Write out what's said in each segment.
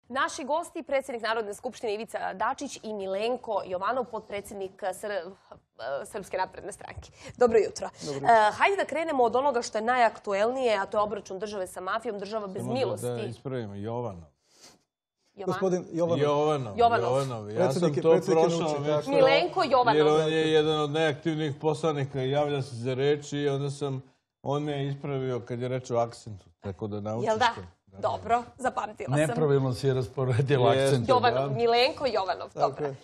Naši gosti, predsjednik Narodne skupštine Ivica Dačić i Milenko Jovanov, potpredsjednik Srpske napredne stranke. Dobro jutro. Hajde da krenemo od onoga što je najaktuelnije, a to je obračun države sa mafijom, država bez milosti. Da ispravimo, Jovanov. Gospodin Jovanov. Ja sam to prošao već. Milenko Jovanov. Jer on je jedan od najaktivnijih poslanika, javlja se za reči i onda on me je ispravio kad je reč o akcentu. Tako da naučiš Jel da? Dobro, zapamtila sam. Nepravilno si je rasporedila akcent. Milenko Jovanov, dobro.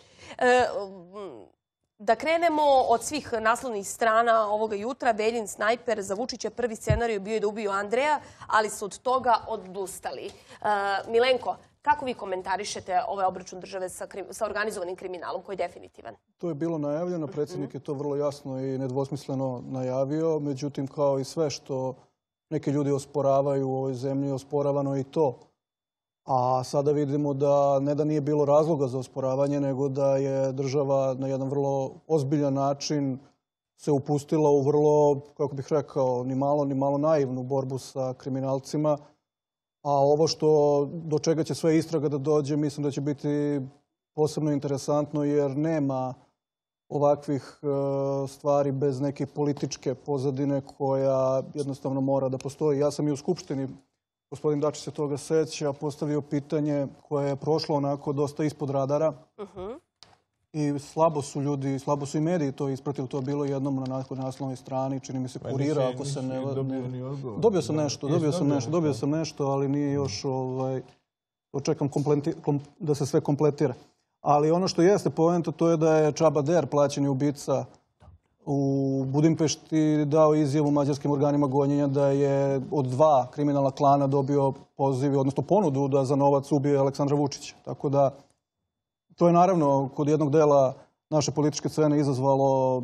Da krenemo od svih naslovnih strana ovoga jutra. Veljin snajper za Vučića, prvi scenarij bio je da ubiju Andreja, ali su od toga odustali. Milenko, kako vi komentarišete ovaj obračun države sa organizovanim kriminalom koji je definitivan? To je bilo najavljeno, predsjednik je to vrlo jasno i nedvosmisleno najavio. Međutim, kao i sve što neki ljudi osporavaju u ovoj zemlji, osporavano je i to. A sada vidimo da ne da nije bilo razloga za osporavanje, nego da je država na jedan vrlo ozbiljan način se upustila u vrlo, kako bih rekao, ni malo naivnu borbu sa kriminalcima. A ovo do čega će sve istraga da dođe, mislim da će biti posebno interesantno jer nema ovakvih stvari bez neke političke pozadine koja jednostavno mora da postoji. Ja sam i u Skupštini, gospodin Dačić se toga seća, postavio pitanje koje je prošlo onako dosta ispod radara. I slabo su ljudi, slabo su i mediji to ispratili. To je bilo jednom na naslovnoj strani, čini mi se Kurira, ako se ne... Dobio sam nešto, ali nije još... Očekam da se sve kompletira. Ali ono što jeste poenta, to je da je Čaba Der, plaćeni ubica u Budimpešti, dao izjavu mađarskim organima gonjenja da je od 2 kriminalna klana dobio poziv, odnosno ponudu da za novac ubije Aleksandra Vučića. Tako da, to je naravno kod jednog dela naše političke scene izazvalo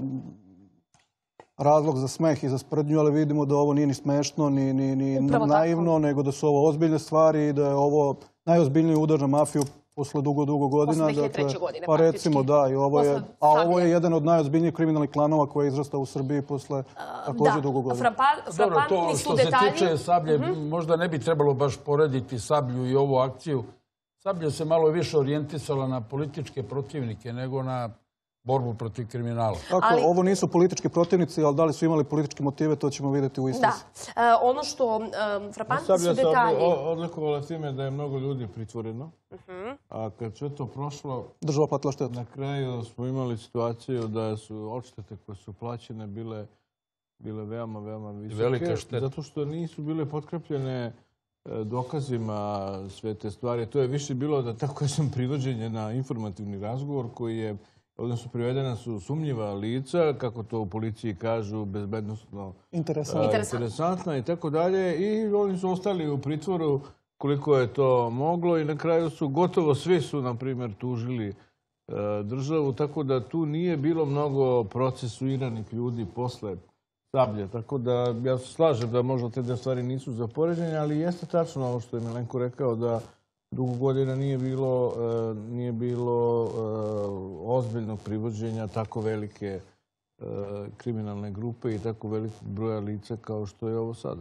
razlog za smeh i za sprdnju, ali vidimo da ovo nije ni smešno, ni naivno, nego da su ovo ozbiljne stvari i da je ovo najozbiljniji udar na mafiju posle dugo godina. Posle 2003. godine, pa recimo da, a ovo je jedan od najozbiljnijih kriminalnih klanova koji je izrastao u Srbiji posle također dugo godina. Dobro, to što se tiče Sablje, možda ne bi trebalo baš porediti Sablju i ovu akciju. Sablja se malo više orijentisala na političke protivnike nego na borbu protiv kriminala. Ovo nisu politički protivnici, ali da li su imali političke motive, to ćemo vidjeti u istrazi. Da. Ono što frapantni su detalji. Odlikovala time da je mnogo ljudi pritvoreno, a kad sve to prošlo, država platila štetu. Na kraju smo imali situaciju da su odštete koje su plaćene bile veoma visoke. Velike štete. Zato što nisu bile potkrepljene dokazima sve te stvari. To je više bilo, da tako kažem, privođenje na informativni razgovor koji je, odnosno privedena su sumnjiva lica, kako to u policiji kažu, bezbednosno interesantna i tako dalje. I oni su ostali u pritvoru koliko je to moglo i na kraju su gotovo svi su, na primjer, tužili državu, tako da tu nije bilo mnogo procesuiranih ljudi posle Sablje. Tako da ja se slažem da možda te dve stvari nisu za poređenje, ali jeste tačno ovo što je Milenko rekao da dugo godina nije bilo ozbiljnog privođenja tako velike kriminalne grupe i tako velikog broja lica kao što je ovo sada.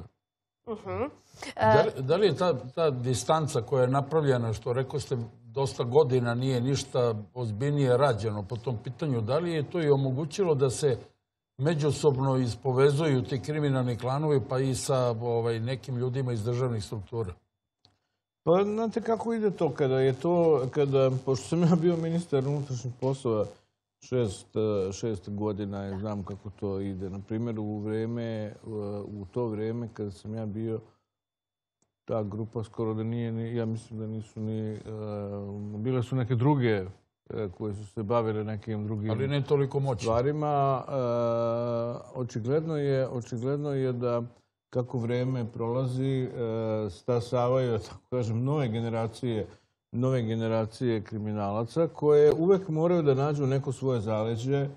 Da li je ta distanca koja je napravljena, što rekao ste, dosta godina nije ništa ozbiljnije rađeno po tom pitanju, da li je to i omogućilo da se međusobno ispovezuju ti kriminalni klanovi pa i sa nekim ljudima iz državnih struktura? Pa znate kako ide to pošto sam ja bio ministar unutrašnjih poslova 6 godina i znam kako to ide. Na primjer, u to vrijeme kada sam ja bio, ta grupa skoro da nije, ja mislim da nisu ni, bile su neke druge koje su se bavile nekim drugim ali ne toliko moćno stvarima. Očigledno je da kako vrijeme prolazi, stasavaju, tako kažem, nove generacije kriminalaca koje uvek moraju da nađu neko svoje zaleđe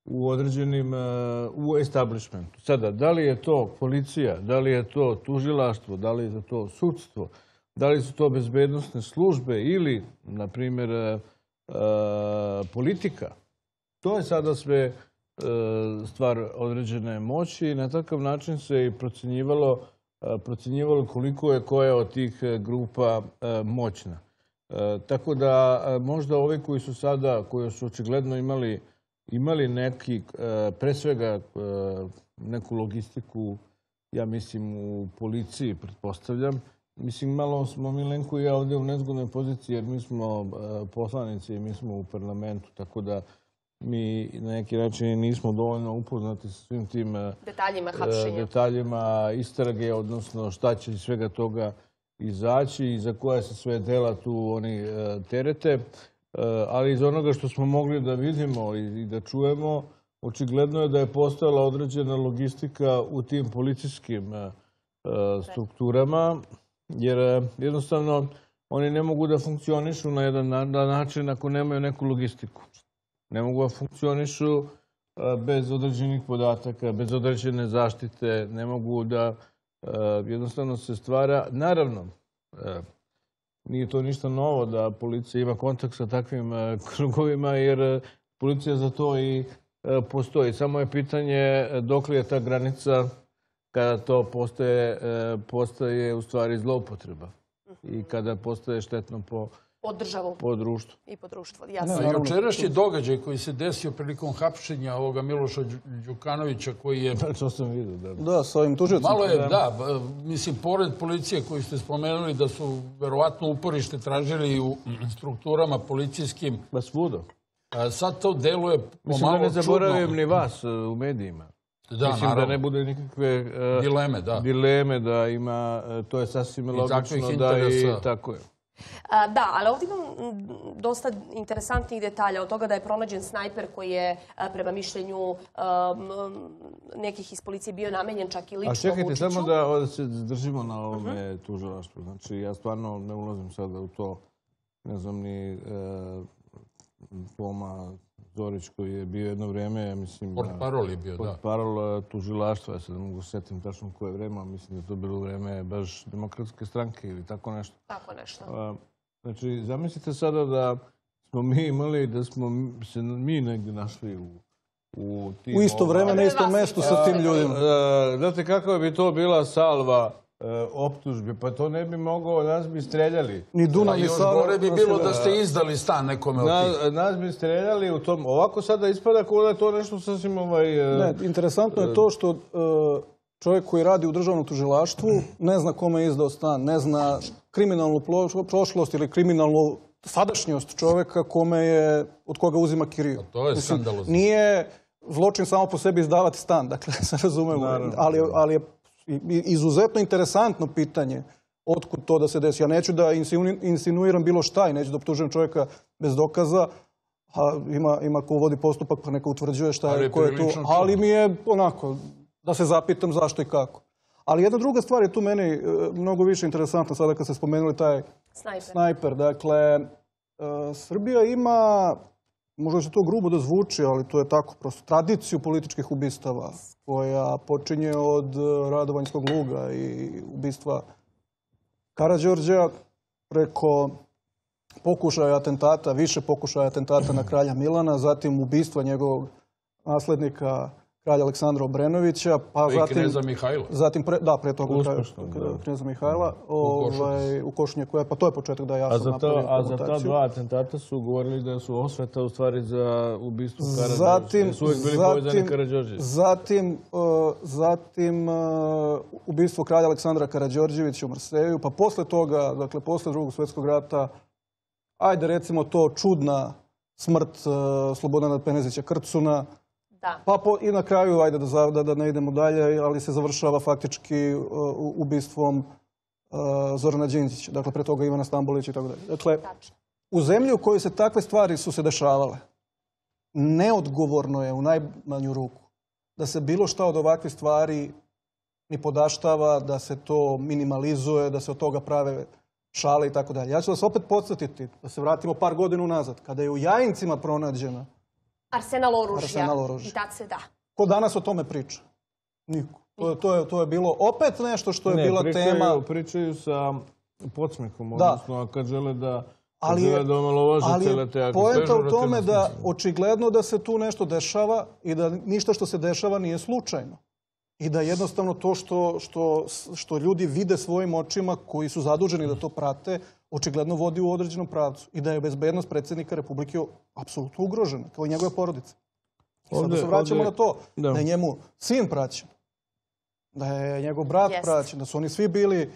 u establishmentu. Sada, da li je to policija, da li je to tužilaštvo, da li je to sudstvo, da li su to bezbednosne službe ili, na primjer, politika, to je sada sve stvar određene moći i na takav način se i procjenjivalo koliko je koja od tih grupa moćna. Tako da možda ovi koji su sada, koji su očigledno imali neki, pre svega neku logistiku, ja mislim u policiji, pretpostavljam. Mislim, malo smo Milenko i ja ovdje u nezgodnoj poziciji jer mi smo poslanici i mi smo u parlamentu, tako da mi na neki način nismo dovoljno upoznati sa svim tim detaljima istrage, odnosno šta će iz svega toga izaći i za koja se sve dela tu oni terete. Ali iz onoga što smo mogli da vidimo i da čujemo, očigledno je da je postojala određena logistika u tim policijskim strukturama, jer jednostavno oni ne mogu da funkcionišu na jedan način ako nemaju neku logistiku. Ne mogu da funkcionišu bez određenih podataka, bez određene zaštite, ne mogu da jednostavno se stvara. Naravno, nije to ništa novo da policija ima kontakt sa takvim krugovima, jer policija za to i postoji. Samo je pitanje dok li je ta granica kada to postaje u stvari zloupotreba i kada postaje štetno po društvu. I po društvu, jasno. Jučerašnji događaj koji se desio prilikom hapšenja ovoga Miloša Đukanovića koji je... To sam vidio, da. Da, sa ovim tužicom. Malo je, da, mislim, pored policije koju ste spomenuli da su verovatno uporište tražili u strukturama policijskim. Ba svuda. Sad to deluje pomalo čudno. Mislim da ne zaboravim ni vas u medijima. Mislim da ne bude nikakve dileme da ima, to je sasvim logično da i tako je. Da, ali ovdje imam dosta interesantnih detalja od toga da je pronađen snajper koji je prema mišljenju nekih iz policije bio namenjen čak i lično Vučiću. A čekajte, samo da se držimo na ovome tužilaštvu. Znači, ja stvarno ne ulazim sada u to, ne znam ni Toma Zorić koji je bio jedno vreme, mislim... Portparol je bio, da. Portparol tužilaštva, ja se ne mogu setim tačno koje vreme, mislim da je to bilo vreme baš Demokratske stranke ili tako nešto. Tako nešto. Znači, zamislite sada da smo mi imali, da smo se mi negdje našli u tim... U isto vreme, na istom mestu sa tim ljudima. Znate kakva bi to bila salva optužbe, pa to ne bi mogao, nas bi streljali. Ni Dunav, ni Sava. Još gore bi bilo da ste izdali stan nekome od tih. Nas bi streljali u tom. Ovako sada ispada kao da je to nešto sasvim Ne, interesantno je to što čovjek koji radi u državnom tužilaštvu ne zna kome je izdao stan, ne zna kriminalnu prošlost ili kriminalnu sadašnjost čovjeka od koga uzima kiriju. To je skandalozno. Nije zločin samo po sebi izdavati stan, dakle, se razumemo, ali je izuzetno interesantno pitanje otkud to da se desi. Ja neću da insinuiram bilo šta i neću da optužujem čovjeka bez dokaza. Ima ko vodi postupak pa neka utvrđuje šta je, ko je tu. Ali mi je onako da se zapitam zašto i kako. Ali jedna druga stvar je tu meni mnogo više interesantna sada kad ste spomenuli taj snajper. Dakle, Srbija ima, možda će to grubo da zvuči, ali to je tako prosto, tradiciju političkih ubistava koja počinje od Radovanjskog luga i ubistva Karađorđa preko pokušaja atentata, više pokušaja atentata na kralja Milana, zatim ubistva njegovog naslednika kralja Aleksandra Obrenovića, pa zatim... I kneza Mihajla. Zatim, pre toga kneza Mihajla u Košunjaku. Pa to je početak da ja sam napravio komentaciju. A za ta dva atentata su govorili da su osveta u stvari za ubistvo Karađorđa. Su uvijek bili povezani Karađorđe. Zatim ubistvo kralja Aleksandra Karađorđevića u Marseju, pa posle toga, dakle posle Drugog svjetskog rata, ajde recimo to čudna smrt Slobodana Penezića Krcuna. Pa i na kraju, ajde da ne idemo dalje, ali se završava faktički ubistvom Zorana Đinđića. Dakle, pre toga Ivana Stambolića i tako dalje. Dakle, u zemlji u kojoj se takve stvari su se dešavale, neodgovorno je u najmanju ruku da se bilo šta od ovakvih stvari ni podaštava, da se to minimalizuje, da se od toga prave šale i tako dalje. Ja ću vas opet podsjetiti, da se vratimo par godina unazad, kada je u Jajincima pronađena Arsenal oružja. I tad se da. Ko danas o tome priča? Niko. To je bilo opet nešto što je bila tema. Pričaju sa podsmehom, odnosno kad žele da omalovaže cele te akcije. Ali je poenta u tome da očigledno da se tu nešto dešava i da ništa što se dešava nije slučajno. I da jednostavno to što ljudi vide svojim očima koji su zaduženi da to prate, očigledno vodi u određenom pravcu i da je bezbednost predsjednika Republike apsolutno ugrožena, kao i njegova porodica. Sada se vraćamo na to, da je njemu sin praćen, da je njegov brat praćen, da su oni svi bili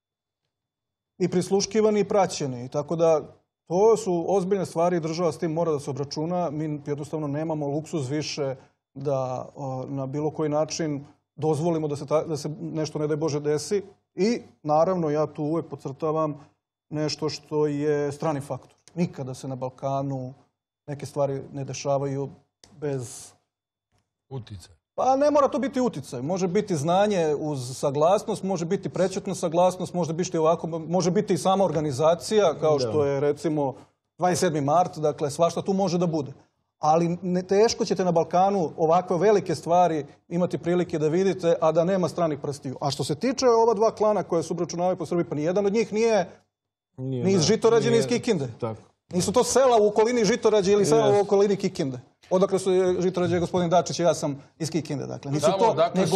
i prisluškivani i praćeni. Tako da to su ozbiljne stvari i država s tim mora da se obračuna. Mi jednostavno nemamo luksuz više da na bilo koji način dozvolimo da se nešto, ne daj Bože, desi. I naravno ja tu uvek podcrtavam nešto što je strani faktor. Nikada se na Balkanu neke stvari ne dešavaju bez uticaja. Pa ne mora to biti uticaj. Može biti znanje uz saglasnost, može biti prećutna saglasnost, može biti ovako, može biti i sama organizacija, kao što je recimo 27. mart, dakle svašta tu može da bude. Ali teško ćete na Balkanu ovakve velike stvari imati prilike da vidite, a da nema stranih prstiju. A što se tiče ova dva klana koje se obračunavaju po Srbiji, pa nijedan od njih nije ni iz Žitorađe, ni iz Kikinde. Nisu to sela u okolini Žitorađe ili sela u okolini Kikinde. Odakle su Žitorađe, gospodin Dačić i ja sam iz Kikinde. Dakle, nisu to,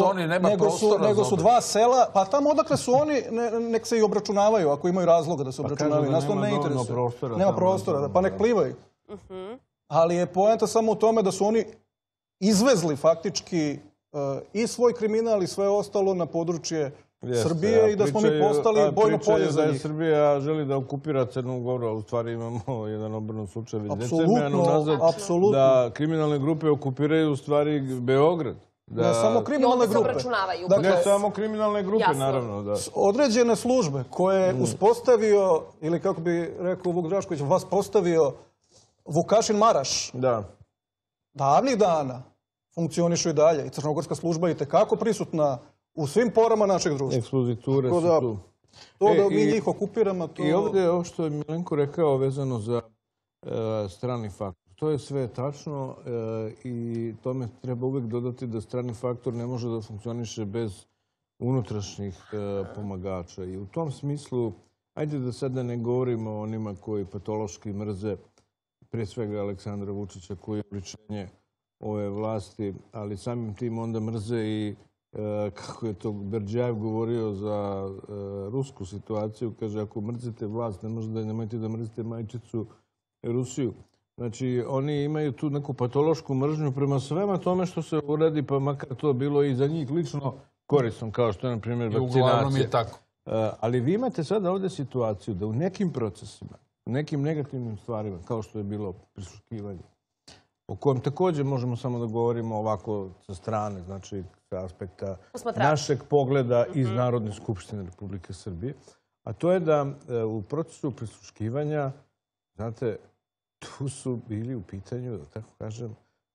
nego su dva sela, pa tamo odakle su oni, nek se i obračunavaju ako imaju razloga da se obračunavaju. Nas to ne interesuje. Nema prostora, pa nek plivaju. Ali je poenta samo u tome da su oni izvezli faktički i svoj kriminal i sve ostalo na područje Srbije i da smo mi postali bojno polje za njih. Da je Srbija želi da okupira Crnu Goru, a u stvari imamo jedan obrnut slučaj već decenijama nazad, da kriminalne grupe okupiraju u stvari Beograd. Ne samo kriminalne grupe. Ne samo kriminalne grupe, naravno. Određene službe koje je uspostavio, ili kako bi rekao Vuk Drašković, vas postavio Vukašin Maraš, davnih dana funkcionišu i dalje. I crnogorska služba je itekako prisutna u svim porama našeg društva. Ekspoziture su tu. To da mi njih okupiramo, to... I ovdje je ovo što je Milenko rekao vezano za strani faktor. To je sve tačno i tome treba uvijek dodati da strani faktor ne može da funkcioniše bez unutrašnjih pomagača. I u tom smislu, ajde da sada ne govorimo o onima koji patološki mrze, prije svega Aleksandra Vučića koji je oličenje ove vlasti, ali samim tim onda mrze i kako je to Berdjajev govorio za rusku situaciju, kaže ako mrzite vlast, nemojte da mrzite majčicu Rusiju. Znači, oni imaju tu neku patološku mržnju prema svema tome što se uradi, pa makar to bilo i za njih lično korisno, kao što je, na primjer, vakcinacija. I uglavnom je tako. Ali vi imate sada ovdje situaciju da u nekim procesima, u nekim negativnim stvarima, kao što je bilo prisluškivanje, o kojem također možemo samo da govorimo ovako sa strane, znači sa aspekta našeg pogleda iz Narodne skupštine Republike Srbije, a to je da u procesu prisluškivanja, znate, tu su bili u pitanju, da tako kažem,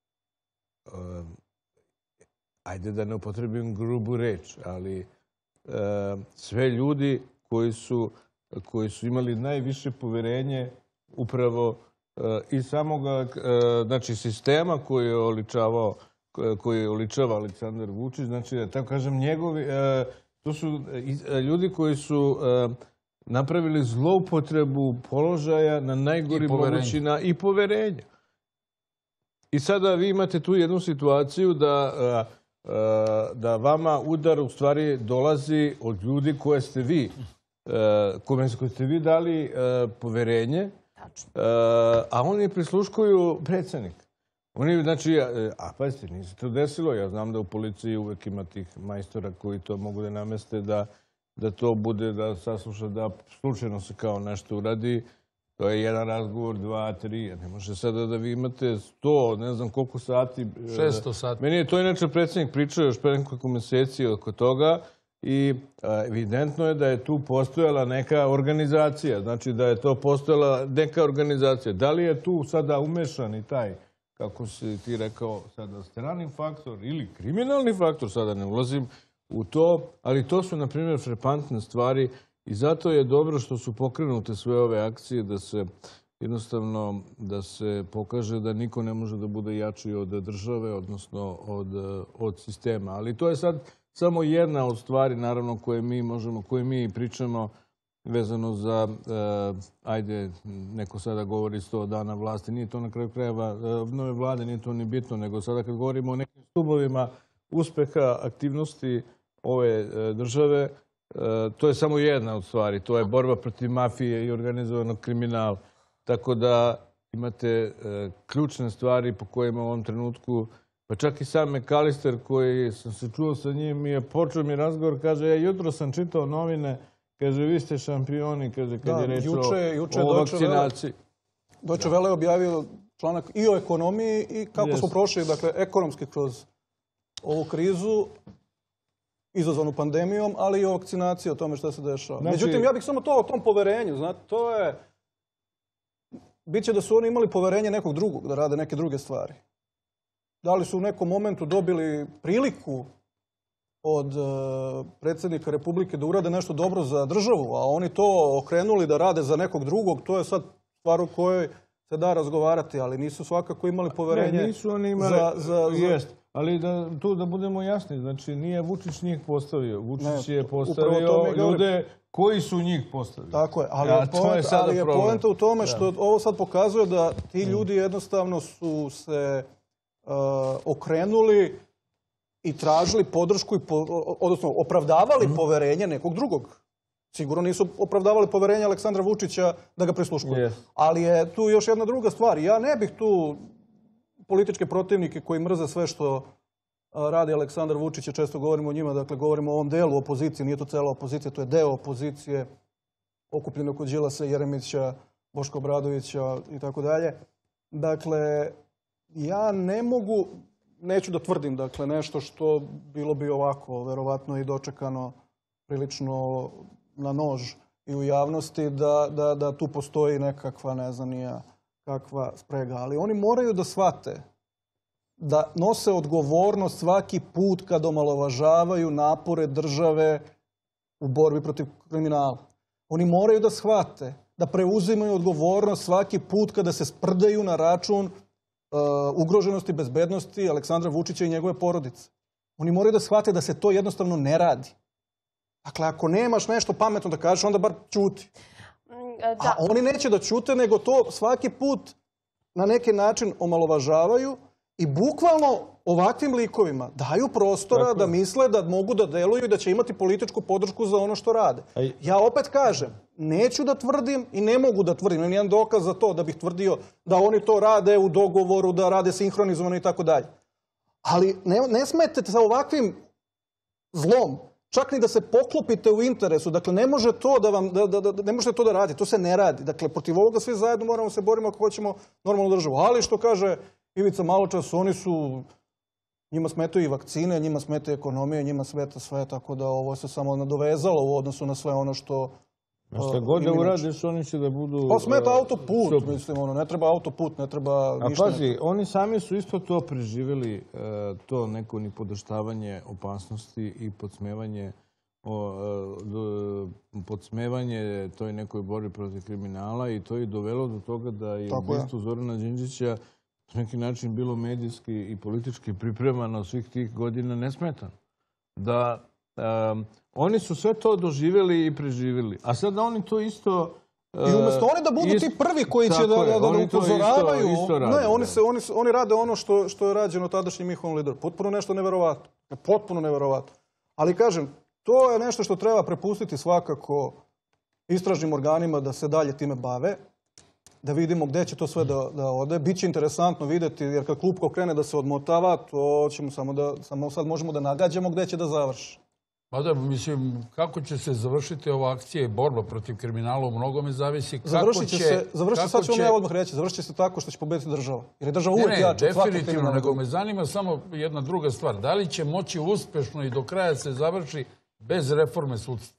ajde da ne upotrebim grubu reč, ali sve ljudi koji su imali najviše poverenje upravo i samog sistema koji je oličava Aleksandar Vučić, znači da tako kažem njegovi, to su ljudi koji su napravili zloupotrebu položaja na najgori mogući i poverenja. I sada vi imate tu jednu situaciju da vama udar u stvari dolazi od ljudi koje ste vi dali poverenje, a oni prisluškuju predsjednika. Oni, znači, a pazite, nije se to desilo. Ja znam da u policiji uvek ima tih majstora koji to mogu da nameste, da to bude, da sasluša, da slučajno se kao nešto uradi. To je jedan razgovor, 2, 3. Ne može sada da vi imate 100, ne znam koliko sati. 600 sati. Meni je to inače predsjednik pričao još pre nekoliko mjeseci oko toga. I evidentno je da je tu postojala neka organizacija. Znači da je to postojala neka organizacija. Da li je tu sada umešan i taj, kako si ti rekao, sada strani faktor ili kriminalni faktor, sada ne ulazim u to, ali to su, na primjer, frapantne stvari i zato je dobro što su pokrenute sve ove akcije da se jednostavno da se pokaže da niko ne može da bude jači od države, odnosno od sistema. Ali to je sad samo jedna od stvari, naravno, koje mi pričamo vezano za, ajde, neko sada govori 100 dana vlasti, nije to na kraju krajeva nove vlade, nije to ni bitno, nego sada kad govorimo o nekim stubovima uspeha aktivnosti ove države, to je samo jedna od stvari. To je borba protiv mafije i organizovanog kriminala. Tako da imate ključne stvari po kojima u ovom trenutku, pa čak i sam McAllister koji sam se čuo sa njim i počeo mi razgovor, kaže, jutro sam čitao novine, kaže, vi ste šampioni, kaže, kad je reč o vakcinaciji. Deutsche Welle je objavio članak i o ekonomiji i kako smo prošli, dakle, ekonomski kroz ovu krizu, izazvanu pandemijom, ali i o vakcinaciji, o tome što se dešava. Međutim, ja bih samo to o tom poverenju, znate, to je... Biće da su oni imali poverenje nekog drugog, da rade neke druge stvari. Da li su u nekom momentu dobili priliku od predsjednika Republike da urade nešto dobro za državu, a oni to okrenuli da rade za nekog drugog, to je sad stvar o kojoj se da razgovarati, ali nisu svakako imali poverenje. Ne, nisu oni imali, jest. Ali tu da budemo jasni, znači nije Vučić njih postavio. Vučić je postavio ljude koji su njih postavili. Tako je, ali je poenta u tome što ovo sad pokazuje da ti ljudi jednostavno su se okrenuli i tražili podršku, odnosno opravdavali poverenje nekog drugog. Sigurno nisu opravdavali poverenje Aleksandra Vučića da ga prisluškuju. Ali je tu još jedna druga stvar. Ja ne bih tu političke protivnike koji mrze sve što radi Aleksandar Vučić, često govorimo o njima, dakle govorimo o ovom delu opozicije, nije to cela opozicija, to je deo opozicije okupljeno kod Đilasa, Jeremića, Boška Obradovića i tako dalje. Dakle, ja ne mogu, neću da tvrdim, dakle, nešto što bilo bi ovako, verovatno i dočekano prilično na nož i u javnosti, da tu postoji nekakva, ne znam nija, kakva sprega. Ali oni moraju da shvate da nose odgovornost svaki put kad omalovažavaju napore države u borbi protiv kriminala. Oni moraju da shvate da preuzimaju odgovornost svaki put kada se sprdaju na račun ugroženosti, bezbednosti Aleksandra Vučića i njegove porodice. Oni moraju da shvate da se to jednostavno ne radi. Dakle, ako nemaš nešto pametno da kažeš, onda bar ćuti. A oni neće da ćute, nego to svaki put na neki način omalovažavaju i bukvalno ovakvim likovima daju prostora da misle da mogu da deluju i da će imati političku podršku za ono što rade. Ja opet kažem, neću da tvrdim i ne mogu da tvrdim, nemam nijedan dokaz za to da bih tvrdio da oni to rade u dogovoru, da rade sinhronizovano i tako dalje. Ali ne smete sa ovakvim zlom čak ni da se poklopite u interesu. Dakle, ne možete to da radite. To se ne radi. Dakle, protiv ovoga svi zajedno moramo se borimo ako hoćemo normalnu državu. Ali što kaže Ivica maločas, njima smetaju i vakcine, njima smeta ekonomija, njima smeta sve, tako da ovo se samo nadovezalo u odnosu na sve ono što... Šta god da uradiš, oni će da budu... Pa smeta autoput, mislim, ne treba autoput, ne treba ništa. A pazi, oni sami su isto to preživjeli, to neko nipodaštavanje opasnosti i podsmevanje toj nekoj borbi protiv kriminala i to je dovelo do toga da je ubistvo Zorana Đinđića na neki način bilo medijski i politički pripremano svih tih godina nesmetano. Da oni su sve to doživjeli i preživjeli. A sad oni to isto... I umjesto oni da budu ti prvi koji će da upozoravaju... Ne, oni rade ono što je rađeno tadašnjim njihovim liderom. Potpuno nešto neverovatno. Potpuno neverovatno. Ali kažem, to je nešto što treba prepustiti svakako istražnim organima da se dalje time bave. Da vidimo gdje će to sve da ode. Biće interesantno vidjeti, jer kad klupko krene da se odmotava, to ćemo samo sad možemo da nagađamo gdje će da završi. Pa da, mislim, kako će se završiti ova akcija i borba protiv kriminala u mnogome zavisi kako će... Sad ću vam ja odmah reći, završit će se tako što će pobediti država. Jer je država uvijek jača od svake kriminalne. Definitivno, nego me zanima samo jedna druga stvar. Da li će moći uspešno i do kraja se završi bez reforme sudstva?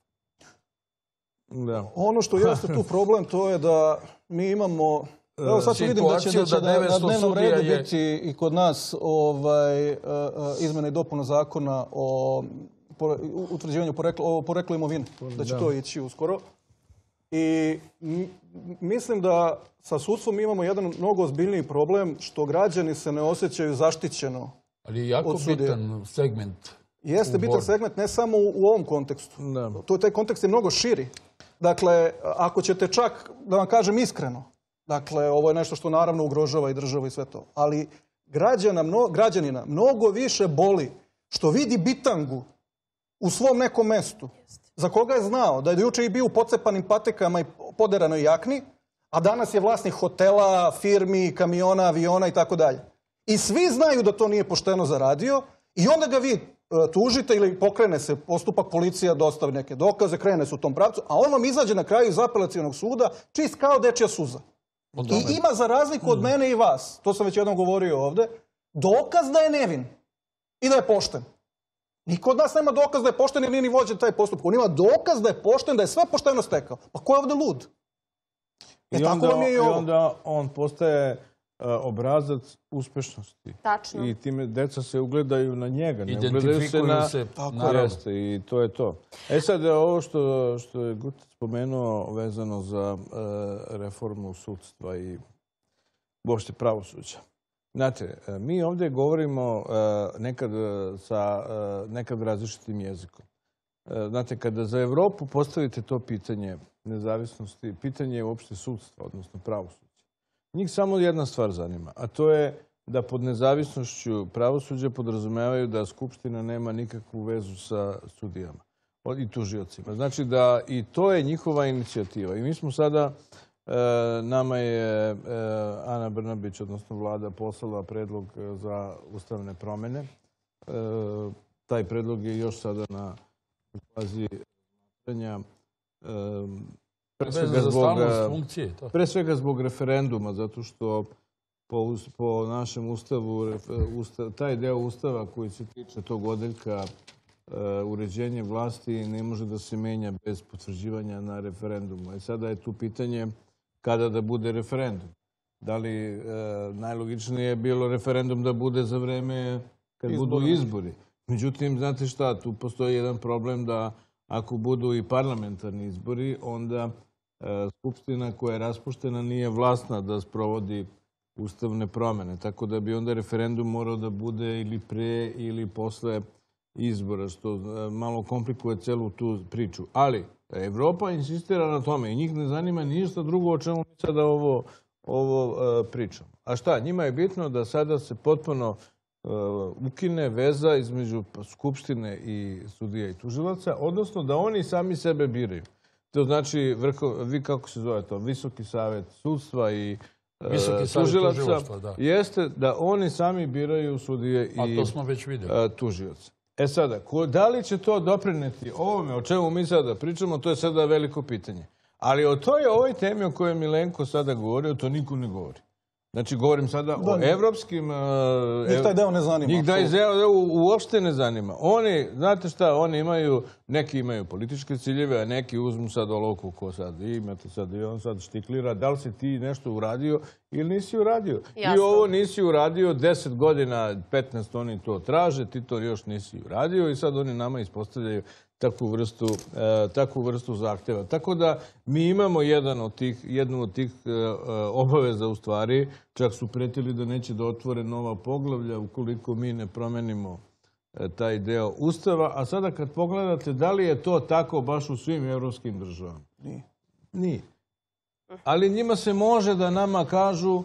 Ono što jeste tu problem, to je da mi imamo... Evo sad ću vidim da će na dnevnom redu biti i kod nas izmjena i dopuna zakona o utvrđivanju porekla imovine. Da će to ići uskoro. I mislim da sa sudstvom imamo jedan mnogo ozbiljniji problem što građani se ne osjećaju zaštićeno. Ali je jako bitan segment. Jeste bitan segment ne samo u ovom kontekstu. Taj kontekst je mnogo širi. Dakle, ako ćete čak, da vam kažem iskreno, dakle, ovo je nešto što naravno ugrožava i državu i sve to, ali građanina mnogo više boli što vidi bitangu u svom nekom mestu, za koga je znao da je juče i bio u pocepanim patikama i poderanoj jakni, a danas je vlasnik hotela, firmi, kamiona, aviona i tako dalje. I svi znaju da to nije pošteno zaradio i onda ga vi tužite ili pokrene se postupak, policija dostavi neke dokaze, krene se u tom pravcu, a on vam izađe na kraju iz apelacionog suda čist kao dečja suza. I ima, za razliku od mene i vas, to sam već jednom govorio ovde, dokaz da je nevin i da je pošten. Niko od nas nema dokaz da je pošten jer nije ni vođen taj postupak. On ima dokaz da je pošten, da je sve pošteno stekao. Pa ko je ovde lud? I onda on postaje obrazac uspešnosti. Tačno. I time deca se ugledaju na njega. Identifikuju se. Jeste, i to je to. Sad, ovo što je Guta spomenuo vezano za reformu sudstva i uopšte pravosuđa. Znate, mi ovdje govorimo nekad različitim jezikom. Znate, kada za Evropu postavite to pitanje nezavisnosti, pitanje je uopšte sudstva, odnosno pravosuđa. Njih samo jedna stvar zanima, a to je da pod nezavisnošću pravosuđa podrazumevaju da Skupština nema nikakvu vezu sa sudijama i tužiocima. Znači da i to je njihova inicijativa. I mi smo sada, nama je Ana Brnabić, odnosno vlada, poslala predlog za ustavne promjene. Taj predlog je još sada na fazi razmatranja. Pre svega zbog referenduma, zato što po našem ustavu, taj deo ustava koji se tiče tog odeljka uređenje vlasti ne može da se menja bez potvrđivanja na referendumu. I sada je tu pitanje kada da bude referendum. Da li najlogičnije je bilo referendum da bude za vreme kad budu izbori. Međutim, znate šta, tu postoji jedan problem da ako budu i parlamentarni izbori, onda Skupština koja je raspuštena nije vlasna da sprovodi ustavne promjene. Tako da bi onda referendum morao da bude ili pre ili posle izbora, što malo komplikuje celu tu priču. Ali Evropa insistira na tome i njih ne zanima ništa drugo o čemu mi sada ovo pričamo. A šta? Njima je bitno da sada se potpuno ukine veza između Skupštine i sudija i tužilaca, odnosno da oni sami sebe biraju. To znači, vi kako se zove to, Visoki savet sudstva i tužilaca, jeste da oni sami biraju sudije i tužioce. Sada, da li će to doprineti ovome o čemu mi sada pričamo, to je sada veliko pitanje. Ali o ovoj temi o kojoj je Milenko sada govorio, to niko ne govori. Znači, govorim sada o evropskim... Njih taj deo ne zanima. Njih taj deo uopšte ne zanima. Oni, znate šta, oni imaju, neki imaju političke ciljeve, a neki uzmu sad olovku ko sad vi imate sad i on sad štiklira. Da li si ti nešto uradio ili nisi uradio? I ovo nisi uradio 10 godina, 15 oni to traže, ti to još nisi uradio i sad oni nama ispostavljaju takvu vrstu zahtjeva. Tako da mi imamo jednu od tih obaveza u stvari. Čak su pretili da neće da otvore nova poglavlja ukoliko mi ne promenimo taj deo ustava. A sada kad pogledate, da li je to tako baš u svim evropskim državama? Nije. Ali njima se može da nama kažu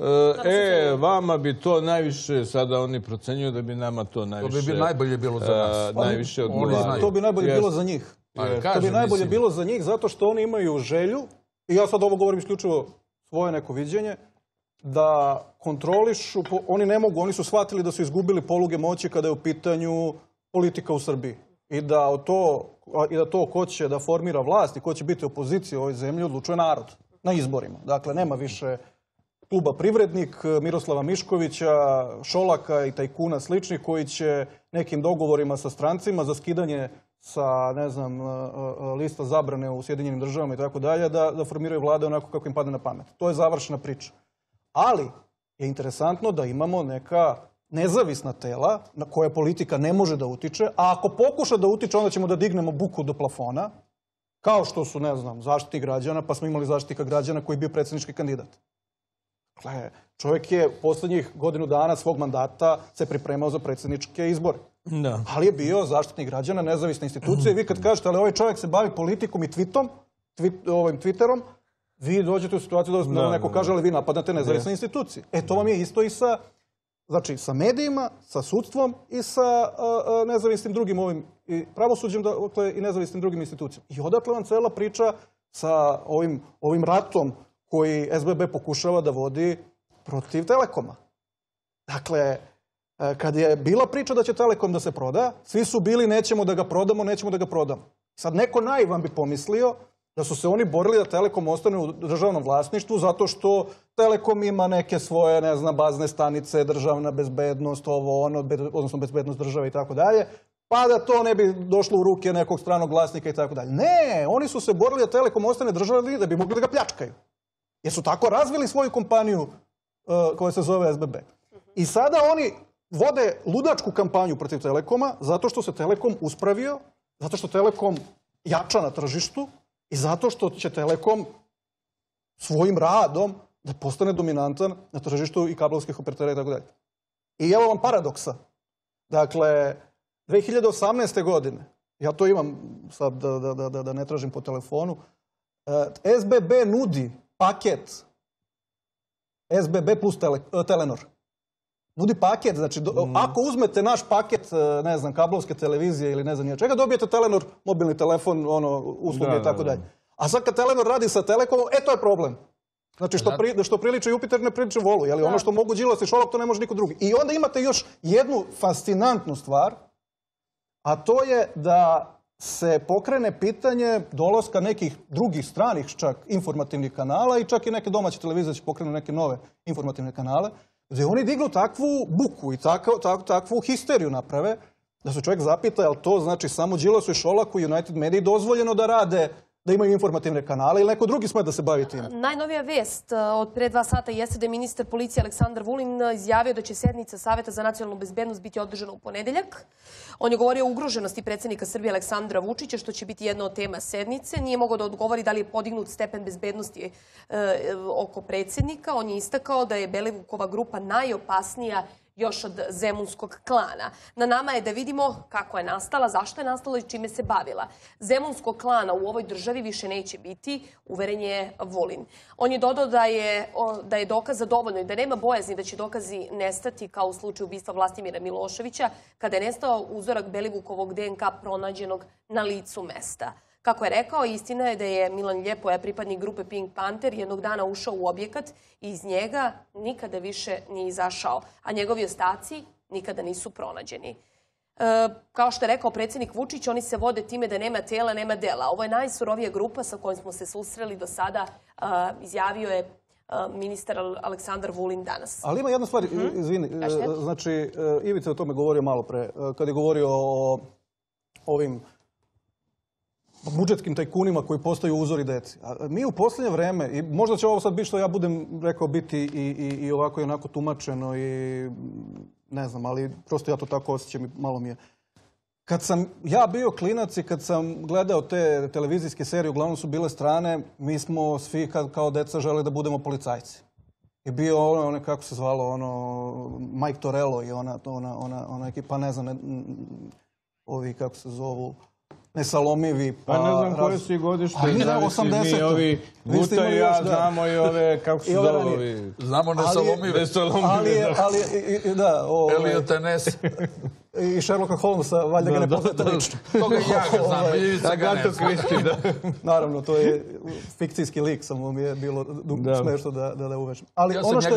vama bi to najviše, sada oni procenjuju da bi nama to najviše... To bi najbolje bilo za nas. Najviše odgovaraju. To bi najbolje bilo za njih. To bi najbolje bilo za njih zato što oni imaju želju, i ja sad ovo govorim isključivo svoje neko viđenje, da kontrolišu, oni ne mogu, oni su shvatili da su izgubili poluge moći kada je u pitanju politika u Srbiji. I da to ko će da formira vlast i ko će biti opozicija u ovoj zemlji odlučuje narod na izborima. Dakle, nema više kluba Privrednik, Miroslava Miškovića, Šolaka i tajkuna sličnih koji će nekim dogovorima sa strancima za skidanje sa, ne znam, lista zabrane u Sjedinjenim državama i tako dalje, da formiraju vlade onako kako im padne na pamet. To je završena priča. Ali je interesantno da imamo neka nezavisna tela na koje politika ne može da utiče, a ako pokuša da utiče, onda ćemo da dignemo buku do plafona, kao što su, ne znam, Zaštitnik građana, pa smo imali Zaštitnika građana koji je bio predsjednički kandidat. Dakle, čovjek je poslednjih godinu dana svog mandata se pripremao za predsjedničke izbore. Ali je bio Zaštitnik građana, nezavisna institucija. I vi kad kažete, ali ovaj čovjek se bavi politikom i Twitterom, vi dođete u situaciju da neko kaže, ali vi napadate nezavisne institucije. To vam je isto i sa Znači, sa medijima, sa sudstvom i sa nezavisnim drugim ovim i pravosuđem, dakle, i nezavisnim drugim institucijama. I odatle vam cela priča sa ovim ratom koji SBB pokušava da vodi protiv Telekoma. Dakle, kad je bila priča da će Telekom da se proda, svi su bili nećemo da ga prodamo, nećemo da ga prodamo. Sad neko naivan bi pomislio da su se oni borili da Telekom ostane u državnom vlasništvu zato što Telekom ima neke svoje, ne znam, bazne stanice, državna bezbednost, ovo, ono, odnosno bezbednost države i tako dalje, pa da to ne bi došlo u ruke nekog stranog vlasnika i tako dalje. Ne, oni su se borili da Telekom ostane državni da bi mogli da ga pljačkaju. Jer su tako razvili svoju kompaniju koja se zove SBB. I sada oni vode ludačku kampanju protiv Telekoma zato što se Telekom uspravio, zato što Telekom jača na tržištu i zato što će Telekom svojim radom da postane dominantan na tržištu i kablovskih operatera i tako dalje. I evo vam paradoksa. Dakle, 2018. godine, ja to imam sad da ne tražim po telefonu, SBB nudi paket SBB plus Telenor. Nudi paket, znači ako uzmete naš paket, ne znam, kablovske televizije ili ne znam nije čega, dobijete Telenor, mobilni telefon, usluge i tako dalje. A sad kad Telenor radi sa Telekomom, to je problem. Znači što priliče Jupiter ne priliče Volu, jel? Ono što mogu Đilas i Šolak, to ne može niko drugi. I onda imate još jednu fascinantnu stvar, a to je da se pokrene pitanje dolaska nekih drugih stranih čak informativnih kanala i čak i neke domaće televizije će pokrenu neke nove informativne kanale, gdje oni dignu takvu buku i takvu histeriju naprave, da se čovjek zapita, jel to znači samo Đilasu i Šolaku i United Mediji dozvoljeno da rade, da imaju informativne kanale ili neko drugi sme da se bavi tim? Najnovija vest od pre 2 sata jeste da je ministar policije Aleksandar Vulin izjavio da će sednica Saveta za nacionalnu bezbednost biti održana u ponedeljak. On je govorio o ugroženosti predsjednika Srbije Aleksandra Vučića, što će biti jedna od tema sednice. Nije mogao da odgovori da li je podignut stepen bezbednosti oko predsjednika. On je istakao da je Belivukova grupa najopasnija još od Zemunskog klana. Na nama je da vidimo kako je nastala, zašto je nastala i čime se bavila. Zemunskog klana u ovoj državi više neće biti, uveren je Vulin. On je dodao da je dokaza dovoljno i da nema bojazni da će dokazi nestati kao u slučaju ubistva Vlastimira Miloševića, kada je nestao uzorak Belivukovog DNK pronađenog na licu mesta. Kako je rekao, istina je da je Milan Ljepoja, pripadnik grupe Pink Panther, jednog dana ušao u objekat i iz njega nikada više nije izašao, a njegovi ostaci nikada nisu pronađeni. Kao što je rekao predsjednik Vučić, oni se vode time da nema tela, nema dela. Ovo je najsurovija grupa sa kojom smo se susreli do sada, izjavio je ministar Aleksandar Vulin danas. Ali ima jedna stvar, izvini, znači Ivica je o tome govorio malo pre, kad je govorio o ovim budžetskim tajkunima koji postaju uzori deci. Mi u posljednje vreme, i možda će ovo sad biti što ja budem rekao biti i ovako i onako tumačeno i ne znam, ali prosto ja to tako osjećam i malo mi je. Kad sam ja bio klinac i kad sam gledao te televizijske serije, uglavnom su bile strane, mi smo svi kao deca želeli da budemo policajci. I bio ono, kako se zvalo, Mike Torello i ona ekipa, ne znam, ovi kako se zovu, nesalomivi. Pa ne znam koje su i godište. Mi ovi Guta i ja znamo i ove, kako su zove. Znamo nesalomive. Da. Eliota Ness. I Sherlocka Holmesa, valjda ga ne poznate lično. Toga ja ga znam, Ivica ga ne znam. Naravno, to je fikcijski lik, samo mi je bilo smešno da uvečem. Ali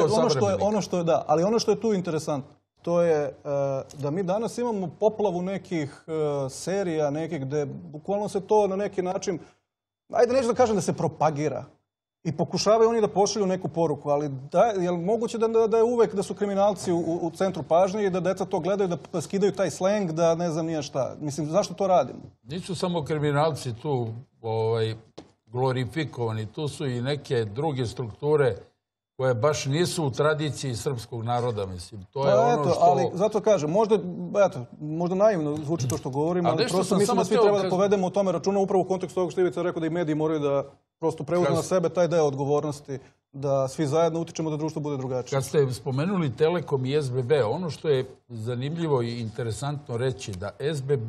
ono što je tu interesantno, to je da mi danas imamo poplavu nekih serija, nekih gde bukvalno se to na neki način, ajde neću da kažem da se propagira i pokušavaju oni da pošalju neku poruku, ali je li moguće da je uvek da su kriminalci u centru pažnje i da deca to gledaju, da skidaju taj sleng, da ne znam nije šta. Mislim, zašto to radimo? Nisu samo kriminalci tu glorifikovani, tu su i neke druge strukture koje baš nisu u tradiciji srpskog naroda, mislim. To je ono što... Ali zato kažem, možda naivno zvuči to što govorim, ali prosto mislim da svi treba da povedemo o tome računa upravo u kontekstu ovog što Ivica rekao da i mediji moraju da prosto preuzmu na sebe taj deo odgovornosti, da svi zajedno utičemo da društvo bude drugačije. Kad ste spomenuli Telekom i SBB, ono što je zanimljivo i interesantno reći da SBB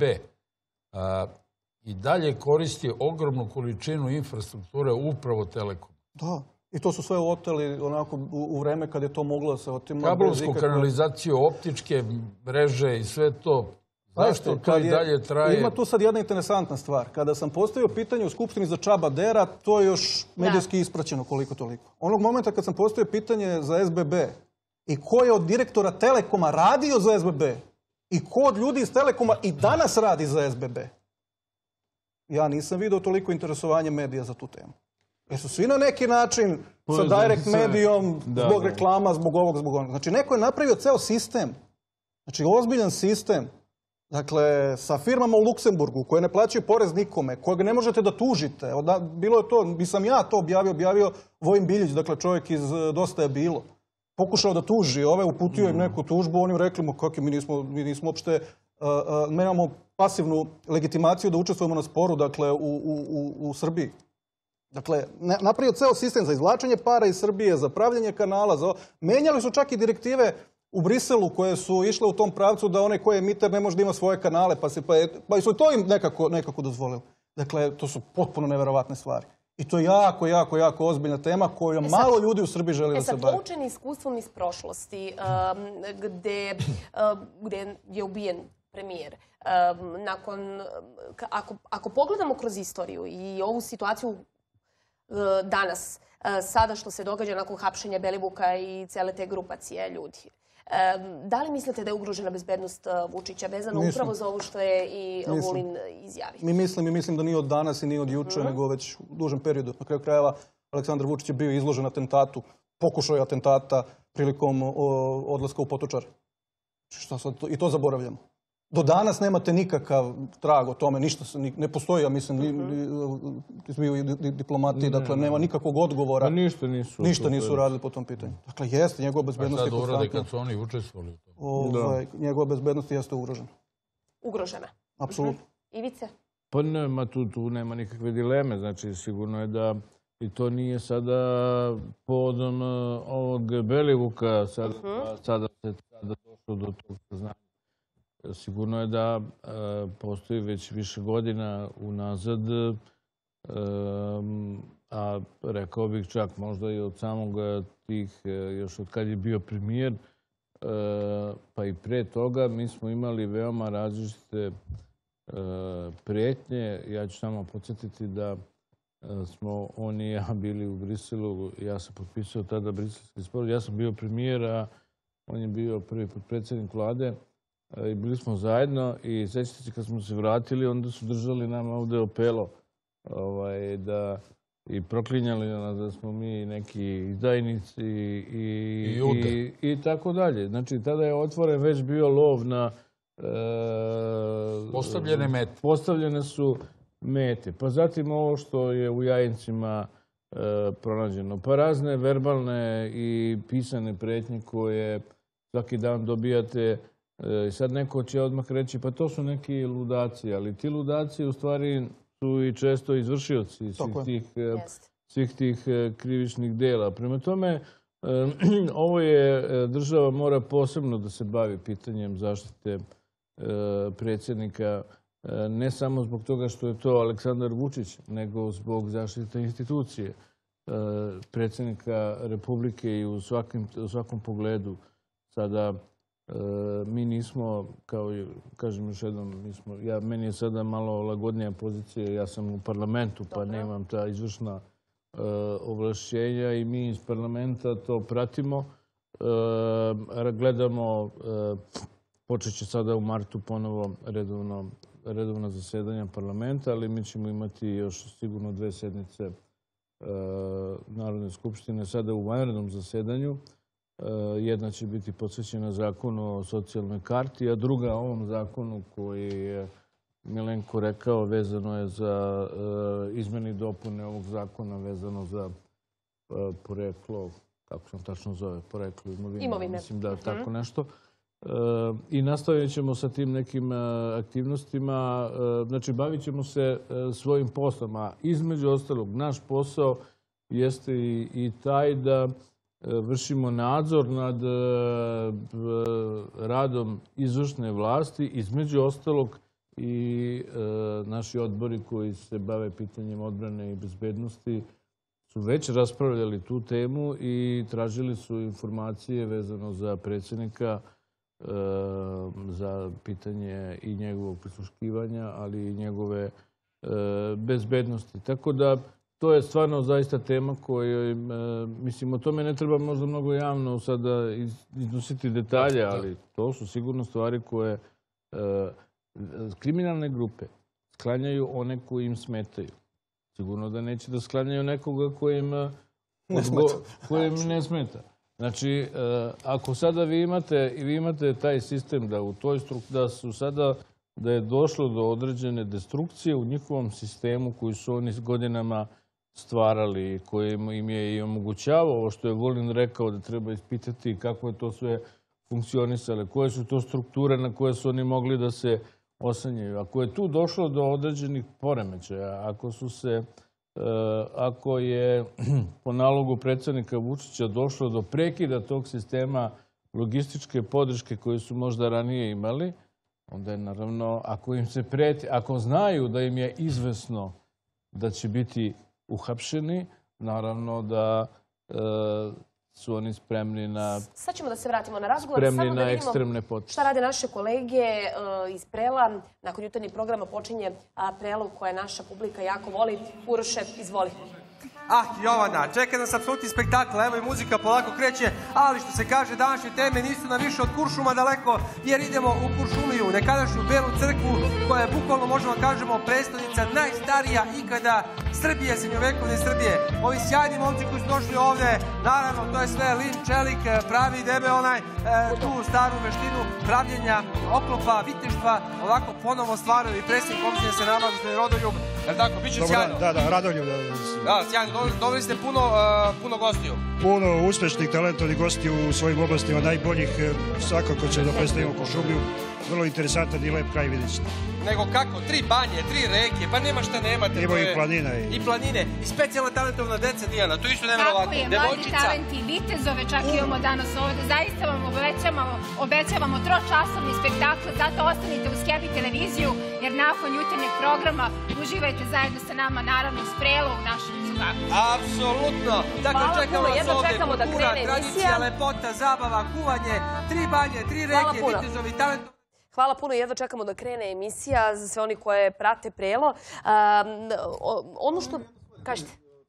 i dalje koristi ogromnu količinu infrastrukture upravo Telekom. Da. I to su sve oteli onako u vreme kad je to moglo da se otima. Kablovsku kanalizaciju, optičke mreže i sve to. Zašto to i dalje traje? Ima tu sad jedna interesantna stvar. Kada sam postavio pitanje u Skupštini za Čaba Dera, to je još medijski ispraćeno koliko toliko. Onog momenta kad sam postavio pitanje za SBB i ko je od direktora Telekoma radio za SBB i ko od ljudi iz Telekoma i danas radi za SBB, ja nisam vidio toliko interesovanje medija za tu temu. Jer su svi na neki način sa direct medijom, zbog reklama, zbog ovog, zbog onog. Znači, neko je napravio ceo sistem. Znači, ozbiljan sistem. Dakle, sa firmama u Luksemburgu koje ne plaćaju porez nikome, kojeg ne možete da tužite. Bilo je to, nisam ja to objavio Vojin Biljić, dakle čovjek iz Dosta je bilo. Pokušao da tuži ove, uputio im neku tužbu, oni im rekli kakvi mi nismo uopšte, nemamo pasivnu legitimaciju da učestvujemo na sporu, dakle, u Srbiji. Dakle, napravio ceo sistem za izvlačenje para iz Srbije, za pravljenje kanala, menjali su čak i direktive u Briselu koje su išle u tom pravcu da onaj koji je emiter ne može da ima svoje kanale, pa su to im nekako dozvolili. Dakle, to su potpuno neverovatne stvari. I to je jako ozbiljna tema koju malo ljudi u Srbiji želi da se bavi. Poučeni iskustvom iz prošlosti, gde je ubijen premijer, ako pogledamo kroz istoriju i ovu situaciju danas, sada što se događa nakon hapšenja Belivuka i cele te grupacije ljudi, da li mislite da je ugrožena bezbednost Vučića vezano upravo za ovo što je i Vulin izjavio? Mislim da nije od danas i nije od juče, nego već u dužem periodu. Na kraju krajeva, Aleksandar Vučić je bio izložen atentatu, pokušaju atentata prilikom odlaska u Potočar. I to zaboravljamo. Do danas nemate nikakav trag o tome, ništa ne postoji, ja mislim, izbiju diplomati, dakle nema nikakvog odgovora. Ništa nisu radili po tom pitanju. Dakle, jeste, njegova bezbednost je konstantna. A sad urade kad su oni učestvovali u tome? Njegova bezbednost jeste ugrožena. Ugrožena? Apsolutno. Ivice? Pa nema, tu nema nikakve dileme. Znači, sigurno je da i to nije sada povodom ovog Belivuka, sada se došlo do tog saznanja. Sigurno je da postoji već više godina unazad, a rekao bih čak možda i od samog tih, još od kad je bio premijer, pa i pre toga, mi smo imali veoma različite prijetnje. Ja ću samo podsjetiti da smo on i ja bili u Briselu, ja sam potpisao tada briselski sporazum, ja sam bio premijer, a on je bio prvi potpredsjednik vlade. I bili smo zajedno i sećate se kad smo se vratili, onda su držali nam ovde opelo i proklinjali nas da smo mi neki izdajnici i tako dalje. Znači, tada je otvoren već bio lov na postavljene mete. Postavljene su mete. Pa zatim ovo što je u Jajincima pronađeno. Pa razne verbalne i pisane pretnje koje svaki dan dobijate. I sad neko će odmah reći, pa to su neki ludaci, ali ti ludaci u stvari su i često izvršioci svih tih krivičnih dela. Prema tome, ovo je, država mora posebno da se bavi pitanjem zaštite predsjednika, ne samo zbog toga što je to Aleksandar Vučić, nego zbog zaštite institucije predsjednika Republike i u svakom pogledu. Sada mi nismo, kao kažem još jednom, meni je sada malo lagodnija pozicija, ja sam u parlamentu pa nemam ta izvršna ovlašćenja i mi iz parlamenta to pratimo. Gledamo, počet će sada u martu ponovo redovno zasedanja parlamenta, ali mi ćemo imati još sigurno 2 sednice Narodne skupštine sada u vanrednom zasedanju. Jedna će biti posvećena zakonu o socijalnoj karti, a druga ovom zakonu koji je Milenko rekao vezano je za izmene i dopune ovog zakona vezano za poreklo, kako se on tačno zove, poreklo imovine. Mislim da je tako nešto. I nastavit ćemo sa tim nekim aktivnostima. Znači, bavit ćemo se svojim poslom, a između ostalog naš posao jeste i taj da vršimo nadzor nad radom izvršne vlasti, između ostalog i naši odbori koji se bave pitanjem odbrane i bezbednosti su već raspravljali tu temu i tražili su informacije vezano za predsjednika, za pitanje i njegovog prisluškivanja, ali i njegove bezbednosti. Tako da to je stvarno zaista tema koju, mislim, o tome ne treba možda mnogo javno sada iznositi detalje, ali to su sigurno stvari koje kriminalne grupe sklanjaju one koji im smetaju. Sigurno da neće da sklanjaju nekoga koji im ne smeta. Znači, ako sada vi imate taj sistem da u toj da je došlo do određene destrukcije u njihovom sistemu koji su oni s godinama stvarali, koji im je i omogućavao, ovo što je Vulin rekao da treba ispitati kako je to sve funkcionisalo, koje su to strukture na koje su oni mogli da se osanjaju. Ako je tu došlo do određenih poremećaja, ako je po nalogu predsjednika Vučića došlo do prekida tog sistema logističke podrške koju su možda ranije imali, onda je naravno, ako im se preti, ako znaju da im je izvesno da će biti uhapšeni, naravno da su oni spremni na Sad ćemo da se vratimo na razgovor. Samo da vidimo šta rade naše kolege iz Prela. Nakon jutarnjeg programa počinje Prelo koje naša publika jako voli. Uroše, izvoli. Jovana, čeka nas apsolutni spektakl, evo i muzika polako kreće, ali što se kaže, današnje teme nisu nam više od Kuršuma daleko, jer idemo u Kuršumliju, nekadašnju Belu crkvu, koja je bukvalno, možemo kažemo, predstavnica najstarija ikada Srbije, srednjovekovne Srbije. Ovi sjajni momci koji su došli ovde, naravno, to je sve Lin Čelik, pravi debe onaj, tu staru veštinu pravljenja oklopa, viteštva, ovako ponovo stvaraju i predsjednik opštine se nama, gospodin Rodoljub, jer tako, bit će sjajno. Da, Radoljub. Da, sjajno, dobili ste puno gostiju. Puno uspešnih, talentovnih gostiju u svojim oblastima, najboljih, svakako će da predstavimo Kuršumliju. Vrlo interesantan i lep kraj, vidjet ćete. Nego kako? 3 banje, 3 reke, pa nema šta nemate. Ima i planina. I planine. I specijalna talentovna deca, Dijana, to isto nevjerovatno. Tako je, mladi talenti, vitezove čak imamo danas ovde. Zaista vam obećavamo tročasovni spektakl, zato ostanite uz Happy televiziju, jer nakon jutarnjeg programa uživajte zajedno sa nama, naravno s Prelo u našem cugaku. Apsolutno. Dakle, čekamo nas ovde kultura, tradicija, lepota, zabava, kuvanje, 3 banje, 3 reke, vitezovi, talentovni. Hvala puno, jedva čekamo da krene emisija za sve oni koje prate Prelo. Ono što... Kažete?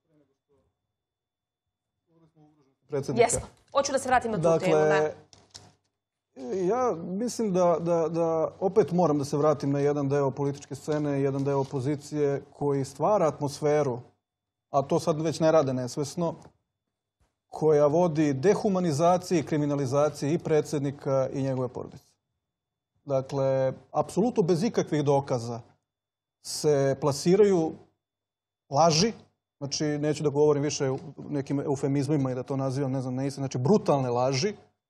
Jesmo. Hoću da se vratim na tu temu. Dakle, ja mislim da opet moram da se vratim na jedan deo političke scene, jedan deo opozicije koji stvara atmosferu, a to sad već ne rade nesvesno, koja vodi dehumanizaciji, kriminalizaciji i predsjednika i njegove porodice. Dakle, apsolutno bez ikakvih dokaza se plasiraju laži, znači neću da govorim više o nekim eufemizmima i da to nazivam, ne znam, neistina, znači brutalne laži